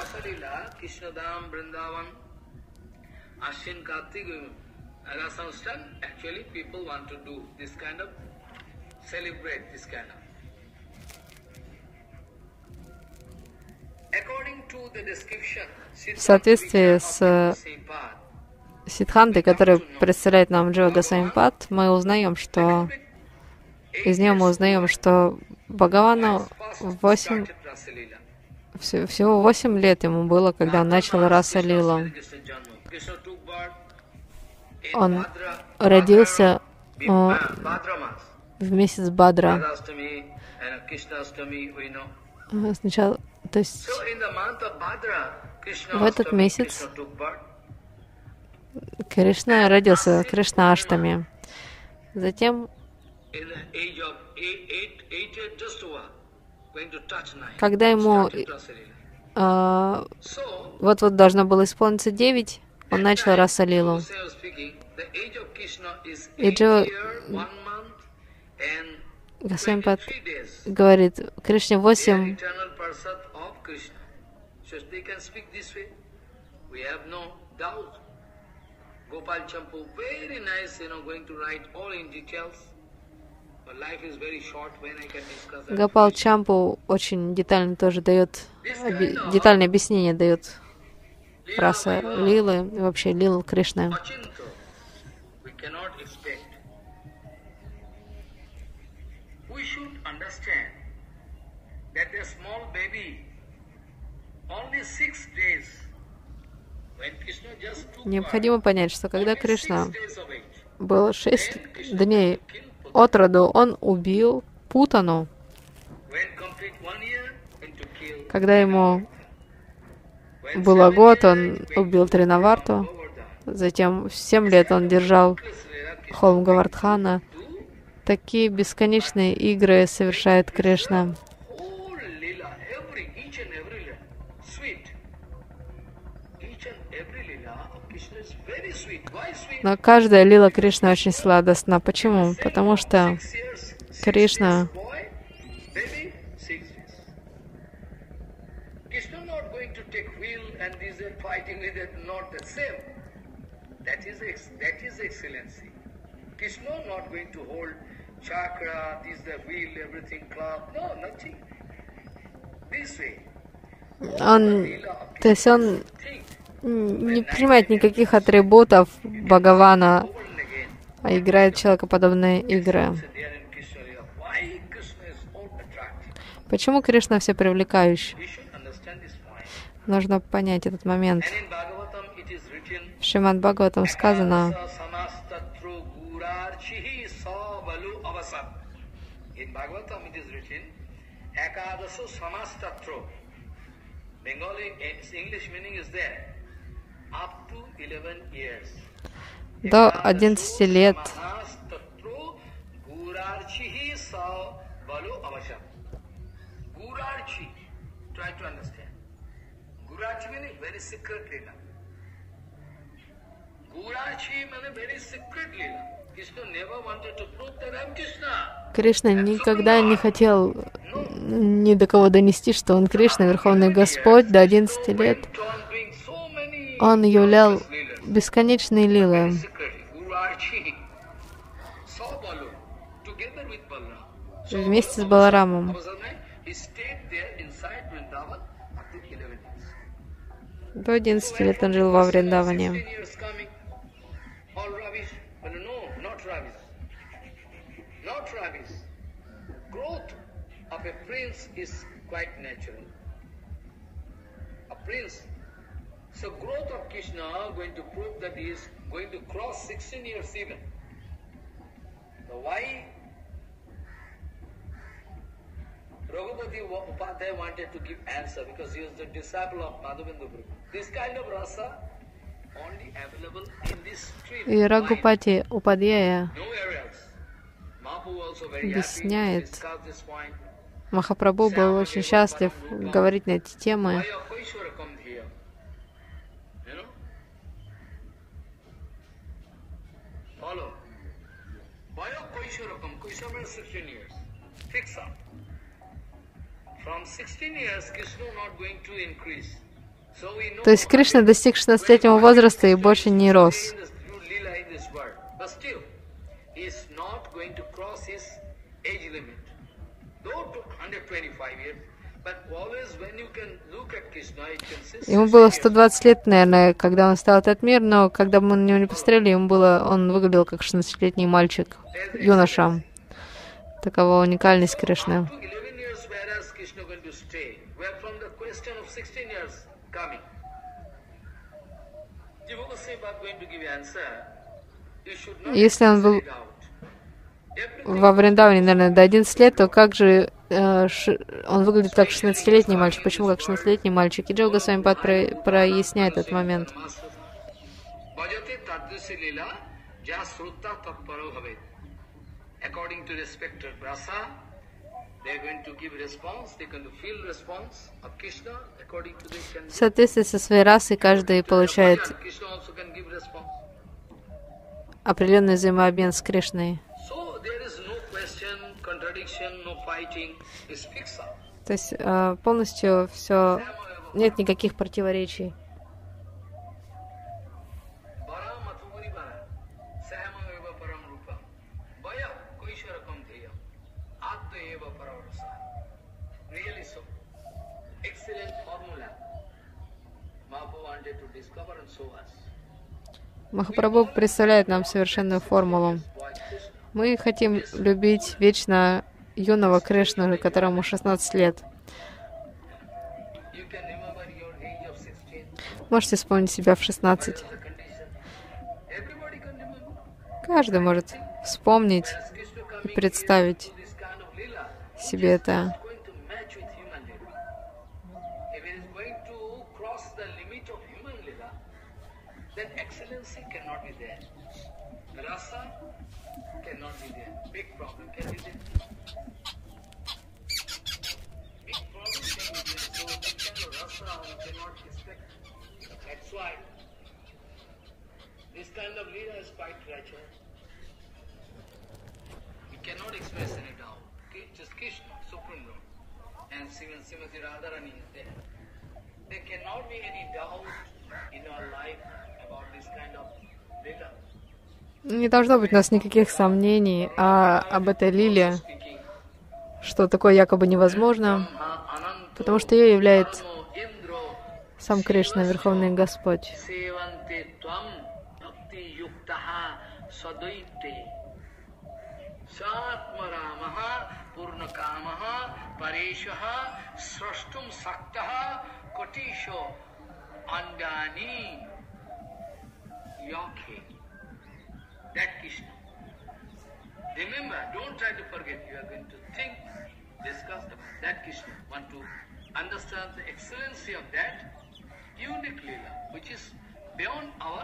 В соответствии с Сиддхантой, который представляет нам Джива Госвами-пад, мы узнаем, что из нее мы узнаем, что Бхагавану всего 8 лет ему было, когда он начал Раса Лилу. Он родился в месяц Бадра. Сначала, то есть в этот месяц Кришна родился, Кришна Аштами. Затем, когда ему вот-вот должно было исполниться 9, он начал Раса Лилу. И Джива Госвами-пад говорит, Кришне 8 Гопал Чампу очень детально тоже дает, детальное объяснение дает Раса Лилы и вообще Лил Кришны. Необходимо понять, что когда Кришна был 6 дней от роду, он убил Путану. Когда ему было год, он убил Тринаварту. Затем в 7 лет он держал холм Гавардхана. Такие бесконечные игры совершает Кришна. Но каждая лила Кришны очень сладостна. Почему? Потому что Кришна то есть он не принимает никаких атрибутов Бхагавана, а играет человекоподобные игры. Почему Кришна все привлекающий? Нужно понять этот момент. В Шримад Бхагаватам сказано, до 11 лет Кришна никогда не хотел ни до кого донести, что он Кришна, Верховный Господь. До 11 лет он являл бесконечные лилы. Вместе с Баларамом. До 11 лет он жил во Вриндаване. So growth of Krishna going to prove that he is going to cross 16 years even. So why Raghupati Upadhyaya wanted to give answer? Because he was the disciple of Madhavendra Guru. This kind of rasa only available in this stream. И Рагупати Упадьяя объясняет, Махапрабху был очень счастлив говорить на эти темы. From 16 years, Krishna not going to increase. So we know То есть Кришна достиг 16-летнего возраста и больше не рос. But still, he is not going to cross his age limit. Though to 125 years, but always when you can look at Krishna, it consists. Ему было 120 лет, наверное, когда он стал этот мир, но когда мы на него не посмотрели, он выглядел как 16-летний мальчик, юноша. Такова уникальность Кришны. To 11 years, whereas Krishna going to stay, where from the question of 16 years coming, Jiva Goswami was going to give answer. You should not Если он был figure it out. во Вриндаване, наверное, до 11 лет, то как же он выглядит как 16-летний мальчик? Почему как 16-летний мальчик? И Джива Госвами Пад проясняет этот момент. According to respected rasa, they are going to give response, they are going to feel response of Krishna according to this В соответствии со своей расой каждый получает Krishna also can give response. определенный взаимообмен с Кришной. So there is no question, contradiction, no fighting. It's fixed up. То есть полностью все, нет никаких противоречий. Really so. Excellent formula. Mahaprabhu wanted to discover and show us. Махапрабху представляет нам совершенную формулу. Мы хотим любить вечно юного Кришну, которому 16 лет. You can remember your age of 16. Можете вспомнить себя в 16. The condition. Everybody can remember. Каждый может вспомнить As Krishna и coming представить to this kind of lila, себе это. it's going to match with human lila. If it is going to cross the limit of human lila, then excellency cannot be there. Rasa cannot be there. Big problem can be there. Big problem can be there. So this kind of rasa we cannot expect. That's why this kind of lila is quite treacherous. We cannot express any doubt. Just Krishna, Supreme Lord, and Srimati Radharani is there. There cannot be any doubt in our life about this kind of lila. Не должно быть у нас никаких сомнений об этой лиле, Speaking, что такое якобы невозможно, Ananta потому что ее являет Indro сам Кришна, Верховный Господь. Sevante Tvam Bhakti Yuktaha Sadaite Satmaramaha Purnakamaha Pareshaha Srashtum Saktaha Kotisho Andani Yake. That Krishna. Remember, don't try to forget. You are going to think, discuss about that Krishna. Want to understand the excellency of that unique Leela, which is beyond our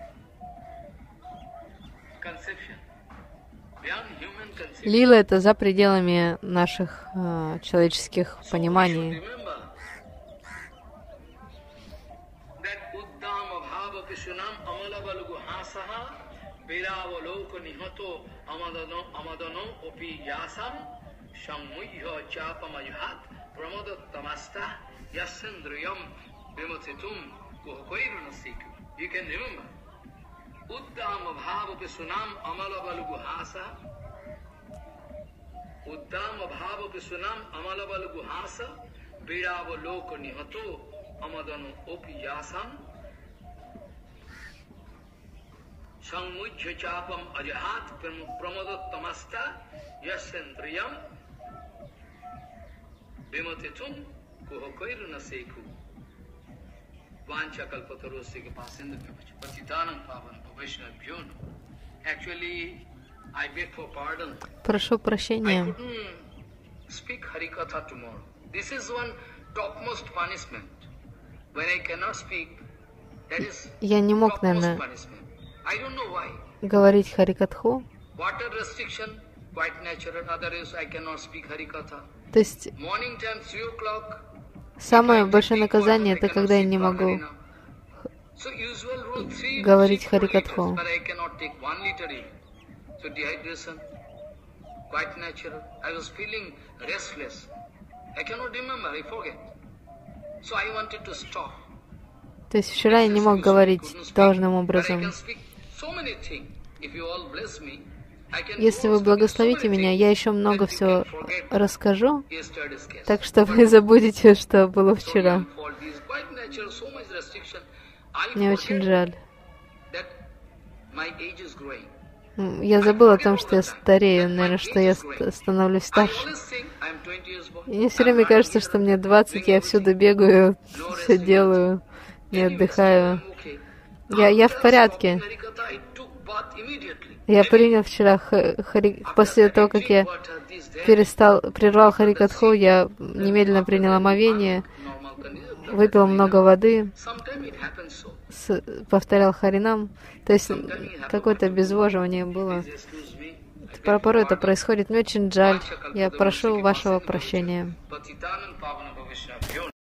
conception, beyond human conception. Лила — это за пределами наших человеческих We пониманий. should remember that Uddama Bhava Krishunam Amala Balugu Hasaha Virava Loko Nihoto Amadano Opi Yasam Shammuyha Chapamayuhat Pramoda Tamasta Yasendriyam Vimatitum Kuhokoirunasiku. You can remember. Uddama Bhava Krishunam Amala Balugu Hasa Uddama Bhava Krishunam Amala Balugu Hasa Virava Loko Nihoto Amadano Opi Yasam Sangmujya Chapam Ajahat Pramodat Tamasta Yasendriyam Vimatitum Kuhokoiruna Seku Vancha Kalpatarosika Pasinda Patitanam Pavan Vaishnav Bhyun. Actually, I beg for pardon. Прошу I прощения. couldn't speak Harikatha tomorrow. This is one topmost punishment. When I cannot speak, that is Я не мог, topmost наверное, punishment. I don't know why. говорить Харикатху. Water restriction, quite natural. Otherwise, I cannot speak Harikatha. То есть Morning time, 3 o'clock. самое большое наказание — это когда я не могу So usual rule 3 говорить 4 Харикатху. liters, but I cannot take 1 liter even. So dehydration, quite natural. I was feeling restless. I cannot remember, I forget. So I wanted to stop. То есть вчера я не мог говорить должным образом. Если вы благословите меня, я еще много всего расскажу, так что вы забудете, что было вчера. Мне очень жаль. Я забыл о том, что я старею, наверное, что я становлюсь старше. И мне все время кажется, что мне 20, я всюду бегаю, все делаю, не отдыхаю. Я в порядке. Я принял вчера, после того, как я прервал Харикатху, я немедленно принял омовение, выпил много воды, повторял Харинам. То есть какое-то обезвоживание было. Порой это происходит. Мне очень жаль. Я прошу вашего прощения.